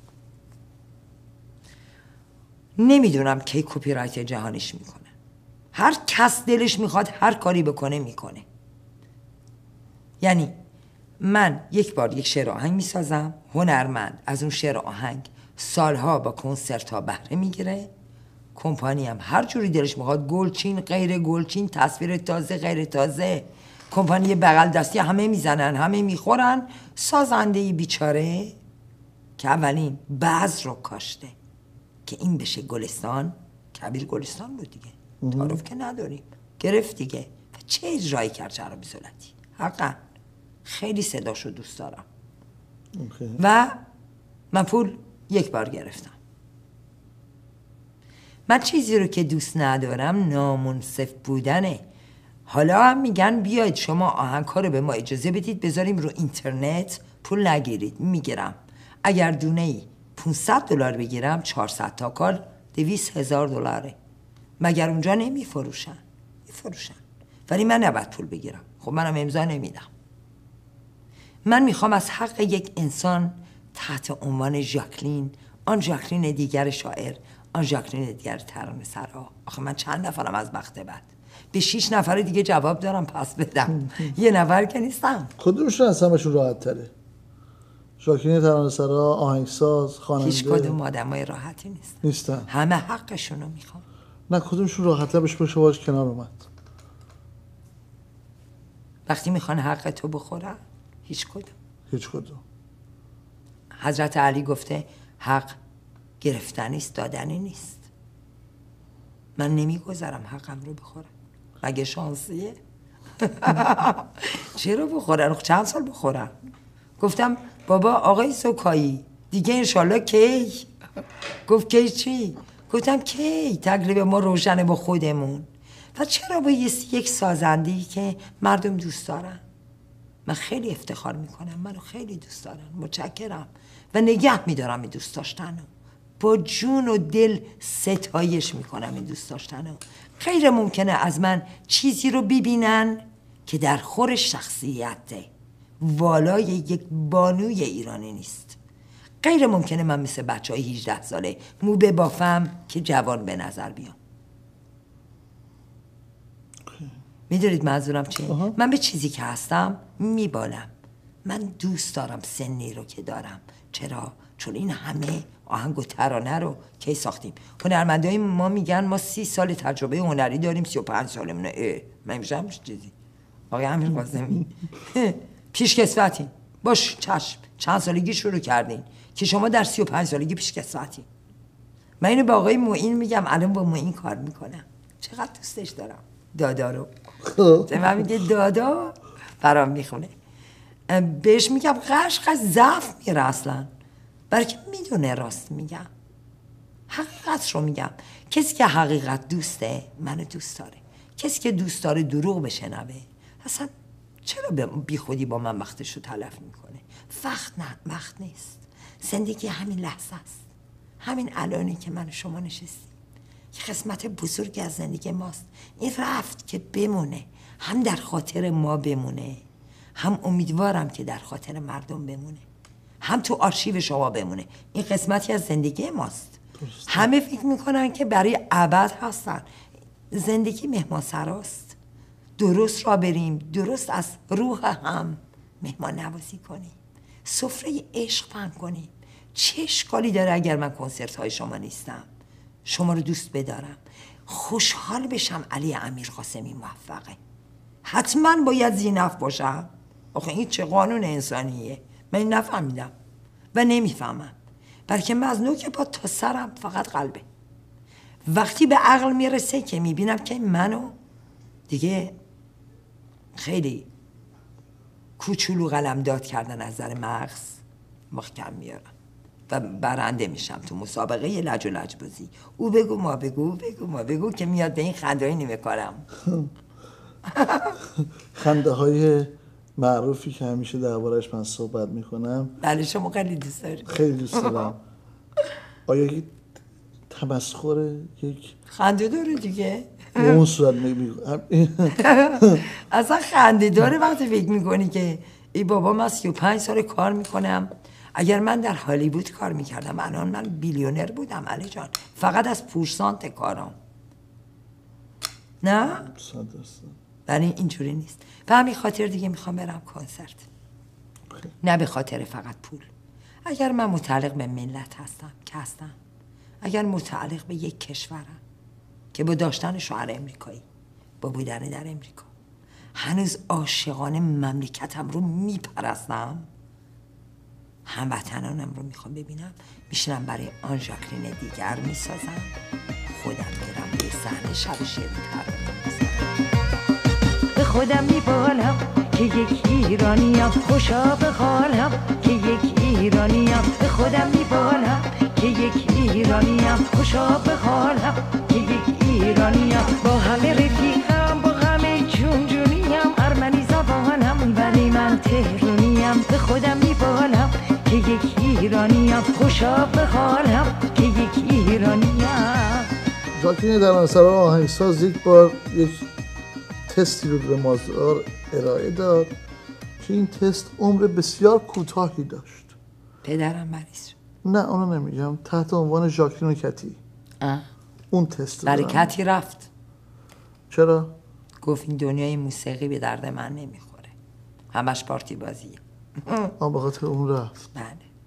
B: نمیدونم کی کپی رایت جهانیش میکنه. هر کس دلش میخواد هر کاری بکنه میکنه. یعنی من یک بار یک شعر آهنگ میسازم، هنرمند از اون شعر آهنگ سالها با کنسرت ها بهره میگیره، کمپانی هم هر جوری دلش میخواد، گلچین غیر گلچین، تصویر تازه غیر تازه، کمپانی بغل دستی همه میزنن همه میخورن. سازنده بیچاره که اولین بذر رو کاشته که این بشه گلستان، کبیر گلستان بود دیگه، تعارف که نداریم، گرفت دیگه. و چه اجرایی کرد شهرام سنتی، حقا خیلی صداشو دوست دارم. و من پول یک بار گرفتم. من چیزی رو که دوست ندارم نامنصف بودنه. حالا هم میگن بیاید شما آهنگ‌ها رو به ما اجازه بدید بذاریم رو اینترنت، پول نگیرید. میگیرم. اگر دونه‌ای $500 بگیرم 400 تا کار $200,000. مگر اونجا نمیفروشن؟ میفروشن. ولی من نباید پول بگیرم. خب منم امضا نمیدم. من میخوام از حق یک انسان تحت عنوان ژاکلین، آن ژاکلین دیگر شاعر، آن ژاکلین دیگر ترانه‌سرا، آخه من چند نفرم از بخت بد، به 6 نفر دیگه جواب دارم پس بدم. یه نفر که نیستم.
A: کدومشون اصلا بهشون راحت تره؟ ژاکلین ترانه‌سرا، آهنگساز، خواننده؟
B: هیچ کدوم آدمای راحتی
A: نیستن.
B: همه حقشونو میخوان.
A: نه کدومشون راحت‌تر بشه باش کنار اومد؟
B: وقتی میخوان حق تو بخورن هیچ کدوم. حضرت علی گفته حق گرفتنی است، دادنی نیست. من نمیگذارم حقم رو بخورم. مگه شانسیه؟ چرا بخورن؟ چند سال بخورن؟ گفتم بابا آقای سوکایی دیگه انشالله کی؟ گفت کی چی؟ گفتم کی تکلیف ما روشنه با خودمون. و چرا بایستی یک سازنده‌ای که مردم دوست دارن؟ من خیلی افتخار میکنم، منو خیلی دوست دارن، متشکرم و نگه میدارم این دوست داشتنو، با جون و دل ستایش میکنم این دوست داشتنو. غیر ممکنه از من چیزی رو ببینن که در خور شخصیت والای یک بانوی ایرانی نیست. غیر ممکنه من مثل بچهای 18 ساله مو ببافم که جوان به نظر بیام. میدونید منظورم چیه؟ من به چیزی که هستم میبالم من دوست دارم سنی رو که دارم. چرا؟ چون این همه آهنگ و ترانه رو کی ساختیم. هنرمندای ما میگن ما 30 سال تجربه هنری داریم، 35 سالمونه. من میشم چیزی آقای امیرقاسمی پیشکسوتیم. باش چشم، چند سالگی شروع کردین که شما در 35 سالگی پیشکسوتیم. من اینو با آقای معین میگم، الان با معین کار میکنم. چقدر دوستش دارم دادا رو. من میگه دادا برام میخونه. بهش میگم قشقش ضعف میره اصلا، برای که میدونه راست میگم، حقیقت رو میگم. کسی که حقیقت دوسته منو دوست داره. کسی که دوست داره دروغ بشنوه اصلا چرا بی خودی با من وقتشو تلف میکنه؟ وقت نیست. زندگی همین لحظه است. همین الانی که من و شما نشستیم یه قسمت بزرگی از زندگی ماست. این رفت که بمونه، هم در خاطر ما بمونه، هم امیدوارم که در خاطر مردم بمونه، هم تو آرشیو شما بمونه. این قسمتی از زندگی ماست. همه فکر میکنن که برای ابد هستن. زندگی مهمان سراست. درست را بریم، درست از روح هم مهمان نوازی کنیم، سفره عشق پهن کنیم. چه اشکالی داره اگر من کنسرت های شما نیستم، شما رو دوست بدارم، خوشحال بشم علی امیرقاسمی موفقه؟ حتما باید زینف باشم؟ آخه این چه قانون انسانیه؟ من این نفهمیدم و نمیفهمم. بلکه من از نوک پا تا سرم فقط قلبه. وقتی به عقل میرسه که میبینم که منو دیگه خیلی کوچولو قلمداد کردن از نظر مغز، محکم میارم و برنده میشم تو مسابقه یه لج و لجبازی. او بگو ما بگو، او بگو ما بگو، که میاد به این خنده های نیمه کارم.
A: خنده های معروفی که همیشه دربارش من صحبت میکنم.
B: بله شما خیلی دوست دارید.
A: خیلی دوست دارم. آیا یک تمسخر، یک
B: خنده داره دیگه؟
A: به اون صورت میگم
B: اصلا خنده داره وقتی فکر میکنی که ای بابا من 35 سال کار میکنم. اگر من در هالیوود کار میکردم الان من بیلیونر بودم علی جان، فقط از پورسانت کارم. نه؟ ولی اینجوری نیست. به همین خاطر دیگه میخوام برم کنسرت، نه به خاطر فقط پول. اگر من متعلق به ملت هستم که هستم، اگر متعلق به یک کشورم که با داشتن شعار امریکایی، با بودن در امریکا هنوز عاشقانه مملکتم رو میپرستم، هموطنانم رو میخوام ببینم، میشنم برای آن ژاکلین دیگر میسازم، خودم میرم به صحنه شب شعری ترانه میسازم.
C: به خودم میبالم که یک ایرانیم، خوشا به حالم که یک ایرانیم. به خودم میبالم که یک ایرانیم، خوشا به حالم که یک ایرانیم. با همه رفیقم، با همه جون جونیم، ارمنی زبانم ولی من تهرونیم. به خودم میبالم که یک ایرانیم، خوشا به حالم که یک ایرانیم.
A: ژاکلین ترانه‌سرا آهنگساز یک بار یک تستی رو به مازار ارائه داد که این تست عمر بسیار کوتاهی داشت.
B: پدرم مریض شد.
A: نه اونو نمیگم، تحت عنوان ژاکلین و کتی. اون تست
B: برای کتی رفت.
A: چرا؟
B: گفت این دنیای موسیقی به درد من نمیخوره، همش پارتی بازیه.
A: به خاطر اون رفت.
B: بله.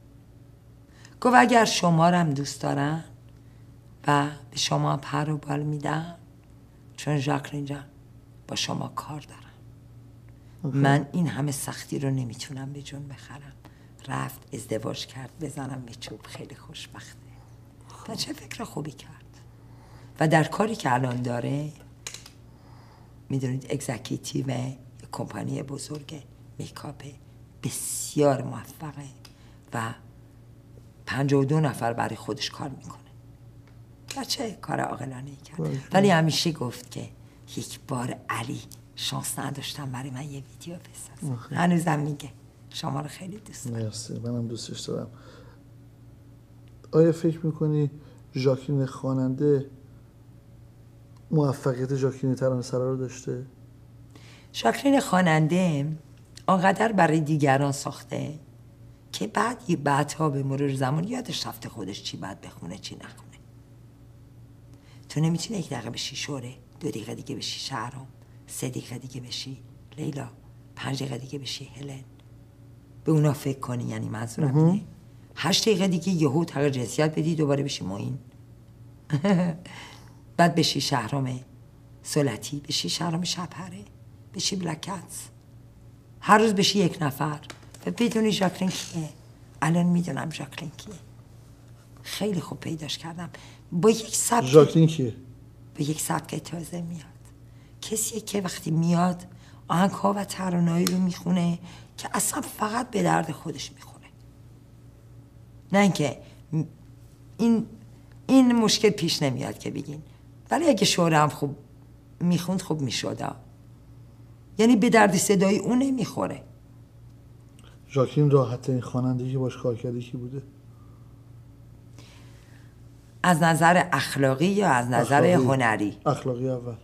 B: گفت اگر شما رو هم دوست دارن و به شما پر و بال میدن، چون ژاکلین جان با شما کار دارم، من این همه سختی رو نمیتونم به جون بخرم. رفت ازدواج کرد، بزنم به چوب، خیلی خوشبخته و چه فکر خوبی کرد. و در کاری که الان داره، میدونید اگزیکیتیو یک کمپانی بزرگ میکاپ بسیار موفقه و 52 نفر برای خودش کار میکنه. بچه کار عاقلانه‌ای کرد. ولی همیشه گفت که یک بار علی شانس نداشتم برای من یه ویدیو بسازم. هنوزم میگه شما رو خیلی دوست دارم.
A: مرسی، منم دوستش دارم. آیا فکر میکنی ژاکلین خواننده موفقیت ژاکلین ترانه‌سرا رو داشته؟
B: ژاکلین خواننده آنقدر برای دیگران ساخته که بعدها به مرور زمان یادش رفته خودش چی باید بخونه چی نخونه. تو نمیتونی 1 دقیقه بشی شوره، 2 دقیقه دیگه بشی شهرام، 3 دقیقه دیگه بشی لیلا، 5 دقیقه دیگه بشی هلن. به اونا فکر کنی، یعنی منظورم اینه 8 دقیقه دیگه یهو تغییر جنسیت بدی دوباره بشی معین. بعد بشی شهرام سلطی، بشی شهرام شبهره، بشی بلکتس، هر روز بشی یک نفر و بدونی ژاکلین کیه. الان میدونم ژاکلین کیه، خیلی خوب پیداش کردم. با یک سبک،
A: ژاکلین کیه؟
B: با یک سبک تازه میاد. کسیه که وقتی میاد آهنگ‌ها و ترانه‌ای رو میخونه که اصلا فقط به درد خودش میخونه، نه اینکه این مشکل پیش نمیاد که بگین، ولی اگه شوره هم خوب میخوند خوب میشد، یعنی به درد صدای اون نمیخوره.
A: ژاکلین راحت این خوانندگی که باش کار کردی کی بوده؟
B: از نظر اخلاقی یا از نظر هنری؟
A: اخلاقی اول.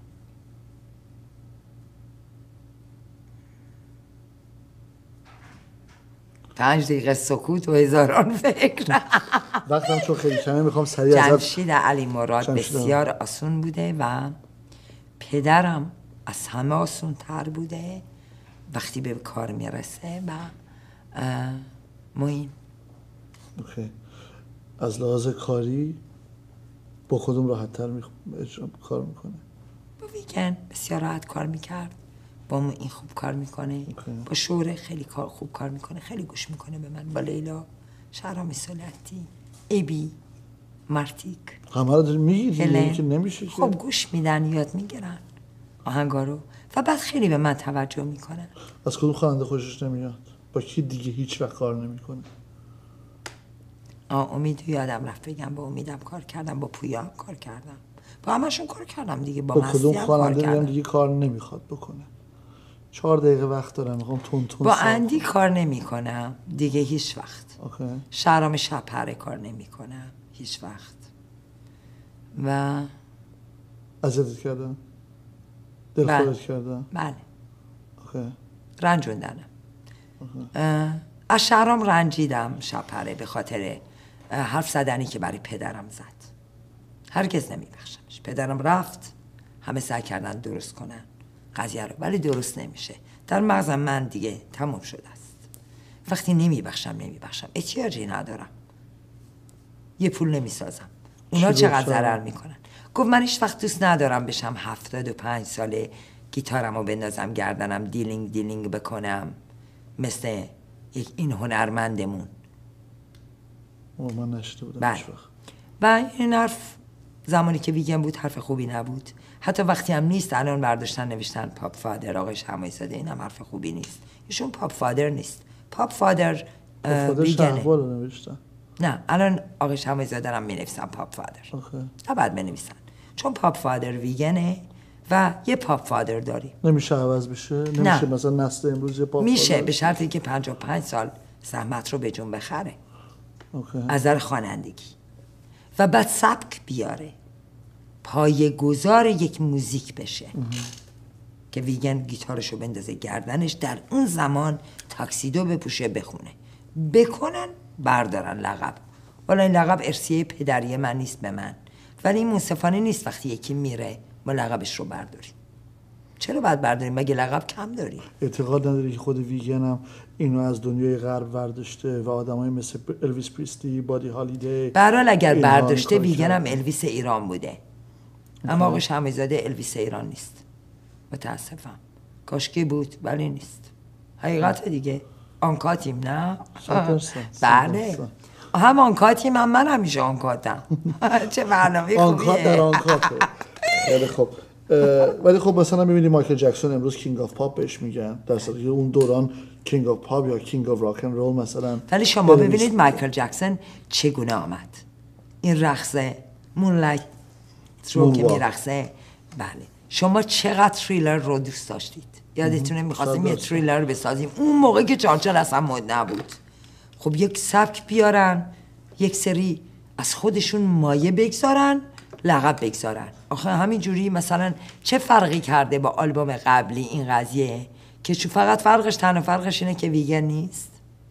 B: پنج دقیقه سکوت و هزاران فکر.
A: وقتم چون خیلی کمه میخوام سریع ازت.
B: جمشید علی مراد بسیار آسون بوده و پدرم از همه آسون تر بوده وقتی به کار میرسه و معین.
A: اوکی. از لحاظ کاری با کدوم راحت تر کار میکنه؟
B: با ویگن بسیار راحت کار میکرد، با این خوب کار میکنه، با شوره خیلی خوب کار میکنه، خیلی گوش میکنه به من، با لیلا، شهرام سلطی، ایبی، مارتیک،
A: همه رو داری میگی که نمیشه که.
B: خب گوش میدن، یاد میگیرن آهنگا رو و بعد خیلی به من توجه میکنن.
A: از کدوم خواننده خوشش نمیاد؟ با کی دیگه هیچ وقت کار نمیکنه؟
B: امید یادم رفت بگم، با امیدم کار کردم، با پویا کار کردم، با همشون کار کردم دیگه، با
A: کدوم خواننده دیگه کار نمیخواد بکنه؟ 4 دقیقه وقت دارم، میخوام تون
B: با اندی کار نمیکنم دیگه هیچ وقت.
A: اوکی.
B: شهرام شبهره کار نمیکنم هیچ وقت. و
A: اذیتت کردم؟ دلخورت کردم؟
B: بله.
A: اوکی.
B: رنجوندنم. از شهرام رنجیدم شبهره به خاطر حرف زدنی که برای پدرم زد. هرگز نمیبخشمش. پدرم رفت، همه سعی کردن درست کنن قضیه رو، ولی درست نمیشه. در مغزم من دیگه تموم شده است. وقتی نمیبخشم احتیاجی ندارم، یه پول نمیسازم. اونا چقدر ضرر میکنن. گفت من هیچ وقت دوست ندارم بشم 75 ساله گیتارمو بندازم گردنم دیلینگ بکنم مثل این هنرمندمون.
A: من نشته بودم هیچ وقت.
B: و این حرف زمانی که ویگن بود حرف خوبی نبود. حتی وقتی هم نیست الان برداشتن نوشتن پاپ فادر آقای شمایزاده، این هم حرف خوبی نیست. ایشون پاپ فادر نیست. پاپ فادر ویگنه. نه الان آقای شمایزاده هم می‌نویسن پاپ فادر. نباید بنویسن چون پاپ فادر ویگنه و یه پاپ فادر داریم.
A: نمیشه عوض بشه؟ نمیشه مثلا نسل امروز یه پاپ
B: میشه به شرطی که 55 سال زحمت رو به جون بخره. از نظر خوانندگی و بعد سبک بیاره، پایه‌گذار یک موزیک بشه که ویگن گیتارشو بندازه گردنش، در اون زمان تاکسیدو بپوشه بخونه، بکنن بردارن لقب. والا این لقب ارثیه پدری من نیست به من، ولی این منصفانه نیست وقتی یکی میره ما لقبش رو برداریم. چرا باید برداریم؟ مگه لقب کم داریم؟
A: اعتقاد نداری که خود ویگن هم اینو از دنیای غرب برداشته و آدمای مثل الویس پریسلی، بادی هالیدی؟
B: برحال اگر برداشته ویگن هم الویس ایران بوده. اما آقای شمایزاده الویس ایران نیست، متاسفم. کاشکی بود ولی نیست. حقیقت دیگه. آنکاتیم نه؟ بله هم آنکاتیم هم من همیشه آنکاتم. چه برنامه خوبیه.
A: آنکات در آنکاته. خیلی خوب. ولی خب مثلا میبینی مایکل جکسون امروز کینگ آف پاپ بهش میگن، در صورتی که اون دوران کینگ آف پاپ یا کینگ آف راک اند رول مثلا.
B: ولی شما ببینید مایکل جکسون چگونه آمد. این رقصه مونلایت رو که میرقصه، بله شما چقدر تریلر رو دوست داشتید؟ یادتونه میخواستیم یه تریلر بسازیم اون موقع که چارچل اصلا مد نبود. خب یک سبک بیارن، یک سری از خودشون مایه بگذارن، لقب بگذارن. آخه همین جوری مثلا چه فرقی کرده با آلبوم قبلی این قضیه که چون فقط تنها فرقش اینه که ویگن نیست؟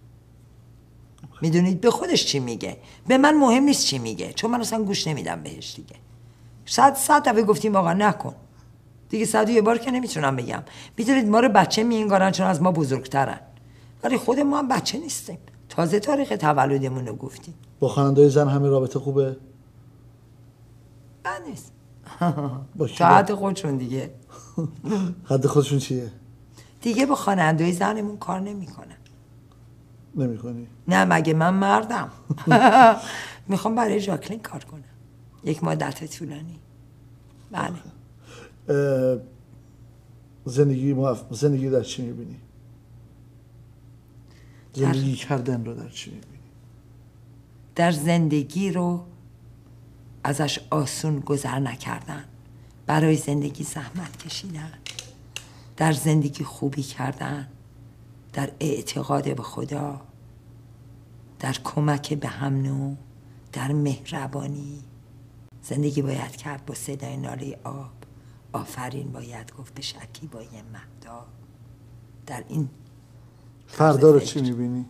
B: میدونید به خودش چی میگه، به من مهم نیست چی میگه چون من اصلا گوش نمیدم بهش دیگه. 100 دفعه گفتیم آقا نکن دیگه، 101 بار که نمیتونم بگم. میدونید ما رو بچه میانگارن چون از ما بزرگترن. ولی خود ما هم بچه نیستیم. تازه تاریخ تولدمون رو گفتیم.
A: با خواننده‌های زن همه رابطه خوبه؟
B: بد نیست.
A: با کی؟
B: تا حد خودشون دیگه.
A: حد خودشون چیه؟
B: دیگه با خواننده‌های زنمون کار نمی‌کنن.
A: نمی‌کنی؟
B: نه مگه من مردم. میخوام برای ژاکلین کار کنم. یک مدت طولانی. بله.
A: زندگی در چی می‌بینی؟ زندگی کردن رو در چی می‌بینی؟
B: در زندگی رو ازش آسون گذر نکردن، برای زندگی زحمت کشیدن، در زندگی خوبی کردن، در اعتقاد به خدا، در کمک به هم نوع، در مهربانی. زندگی باید کرد با صدای ناله آب، آفرین باید گفت به شکیبای مهتاب. در این
A: فردا رو چی می‌بینی؟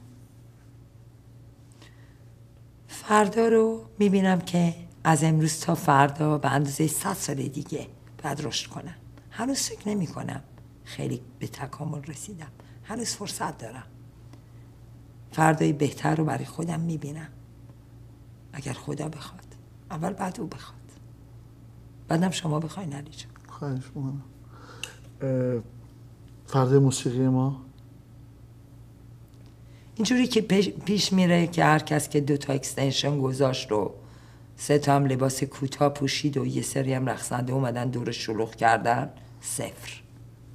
B: فردا رو میبینم که از امروز تا فردا به اندازه 100 سال دیگه باید رشد کنم. هنوز فکر نمی کنم خیلی به تکامل رسیدم. هنوز فرصت دارم. فردای بهتر رو برای خودم میبینم. اگر خدا بخواد. اول بعد او بخواد. بعدم شما بخواین علی جان.
A: خواهش می‌کنم. فردای موسیقی ما؟
B: اینجوری که پیش میره که هر کس که 2 تا اکستنشن گذاشت و 3 تا هم لباس کوتاه پوشید و یه سری هم رقصنده اومدن دور شلوغ کردن 0.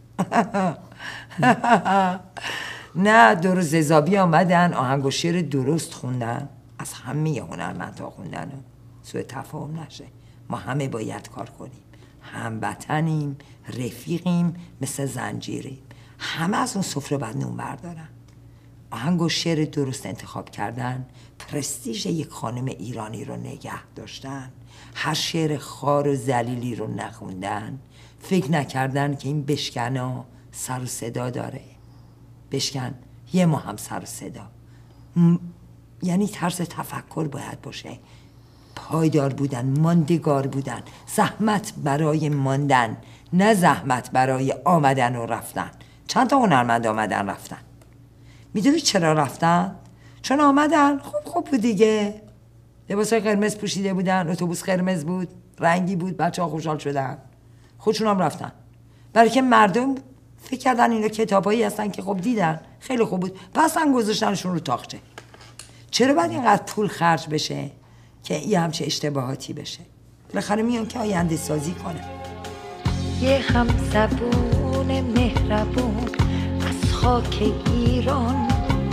B: نه دور ززابی آمدن آهنگ و شعر درست خوندن، از همه هنرمندها خوندن و سوء تفاهم نشه. ما همه باید کار کنیم، هموطنیم، رفیقیم، مثل زنجیریم. همه از اون سفره باید نون بردارن. آهنگ و شعر درست انتخاب کردن، پرستیژ یک خانم ایرانی رو نگه داشتن، هر شعر خار و ذلیلی رو نخوندن، فکر نکردن که این بشکنا سر و صدا داره. بشکن یه ما هم سر و صدا. یعنی طرز تفکر باید باشه، پایدار بودن، ماندگار بودن، زحمت برای ماندن، نه زحمت برای آمدن و رفتن. چند تا هنرمند آمدن رفتن. میدونی چرا رفتن؟ چون آمدن خوب بود دیگه، لباسای قرمز پوشیده بودن، اتوبوس قرمز بود، رنگی بود، بچه‌ها خوشحال شدن، خودشون هم رفتن. برای که مردم فکر کردن اینا کتابایی هستن که خب دیدن خیلی خوب بود، پس هم گذاشتنشون رو تاقچه. چرا باید اینقدر پول خرج بشه که یه همچه اشتباهاتی بشه؟ بالاخره میان که آینده سازی کنه.
C: یه هم زبون مهربون از خاک ایران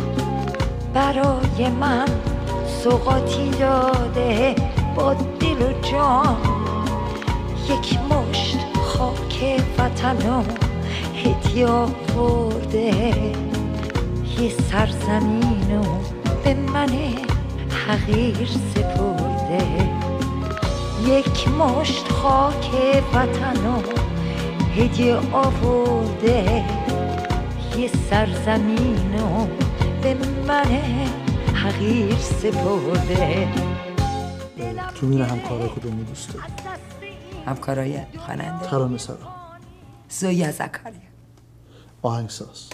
C: برای من سوغاتی داده با دل و جان. یک مشت خاک وطنو هدیه آورده، یه سرزمینو به من حقیر سپرده. یک مشت خاک وطنو هدیه آورده، یه سرزمینو به من حقیر سپرده.
A: تو میره همکارای کدومی دوست داری؟
B: همکارای خواننده
A: ترانه سرا،
B: زویا زکریا،
A: آهنگساز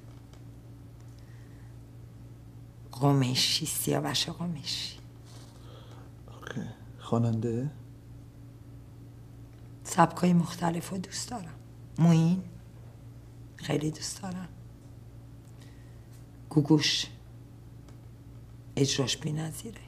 B: قمیشی، سیاوش قمیشی.
A: اوکی. خواننده
B: سبکای مختلف رو دوست دارم. موین خیلی دوست دارم. گوگوش اجراش بی نظیره.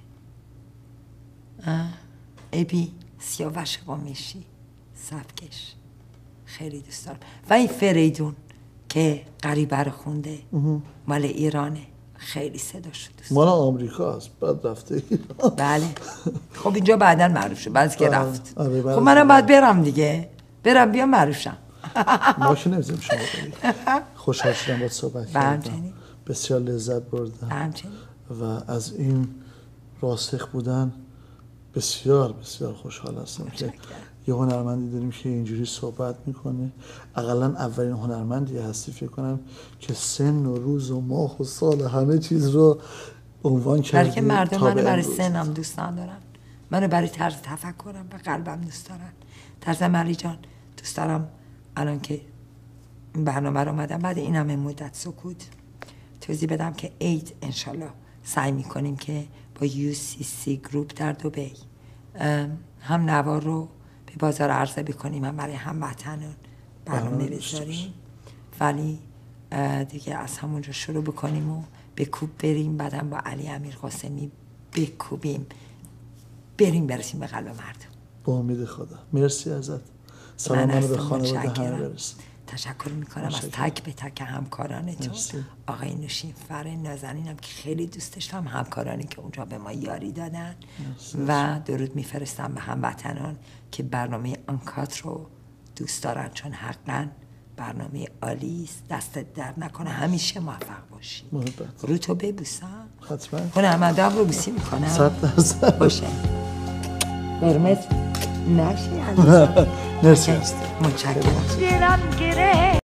B: ابی، سیاوش قمیشی، سبکش خیلی دوست دارم. و این فریدون که غریبه رو خونده مال ایرانه، خیلی صداشو دوست
A: مال آمریکا است، بعد رفته ایران.
B: بله خب اینجا بعداً معروف شد، بعد که رفت.
A: آره،
B: خب منم باید برم دیگه، برم بیام معروف شم.
A: ما که نمیزیم شما برید. خوشحال شدم باید صحبت کردم، بسیار لذت بردم و از این راسخ بودن بسیار بسیار خوشحال هستم که یه هنرمندی داریم که اینجوری صحبت میکنه. اقلا اولین هنرمندی هستی فکر کنم که سن و روز و ماه و سال همه چیز رو عنوان کردی.
B: برای که مردم منو برای سنم دوست ندارن، منو برای طرز تفکرم به قلبم دوست دارن. طرزم علی جان دوست دارم الان که این برنامه رو اومدم بعد این همه مدت سکوت توضیح بدم که عید انشالله سعی میکنیم که با UCC گروپ در دبی هم نوار رو به بازار عرضه بکنیم، هم برای هموطنان برنامه بذاریم، ولی دیگه از همونجا شروع بکنیم و به کوب بریم، بعدم با علی امیر قاسمی بکوبیم، برسیم به قلب مردم.
A: با امید خدا. مرسی ازت. سلام منو به خانواده همه برسون.
B: تشکر میکنم از تک به تک همکارانتون. آقای نوشین فر نازنینم که خیلی دوست داشتم، همکارانی که اونجا به ما یاری دادن. و درود میفرستم به هموطنان که برنامه آنکات رو دوست دارن، چون حقا برنامه عالی است. دستت در نکنه، همیشه موفق باشی. رو تو ببوسم.
A: حتما.
B: هنرمنده هم رو بوسی میکنم.
A: 100%
B: باشه. قرمز نشی عزیزم.
A: مرسی هستی.
B: متشکرم.
C: دلم گره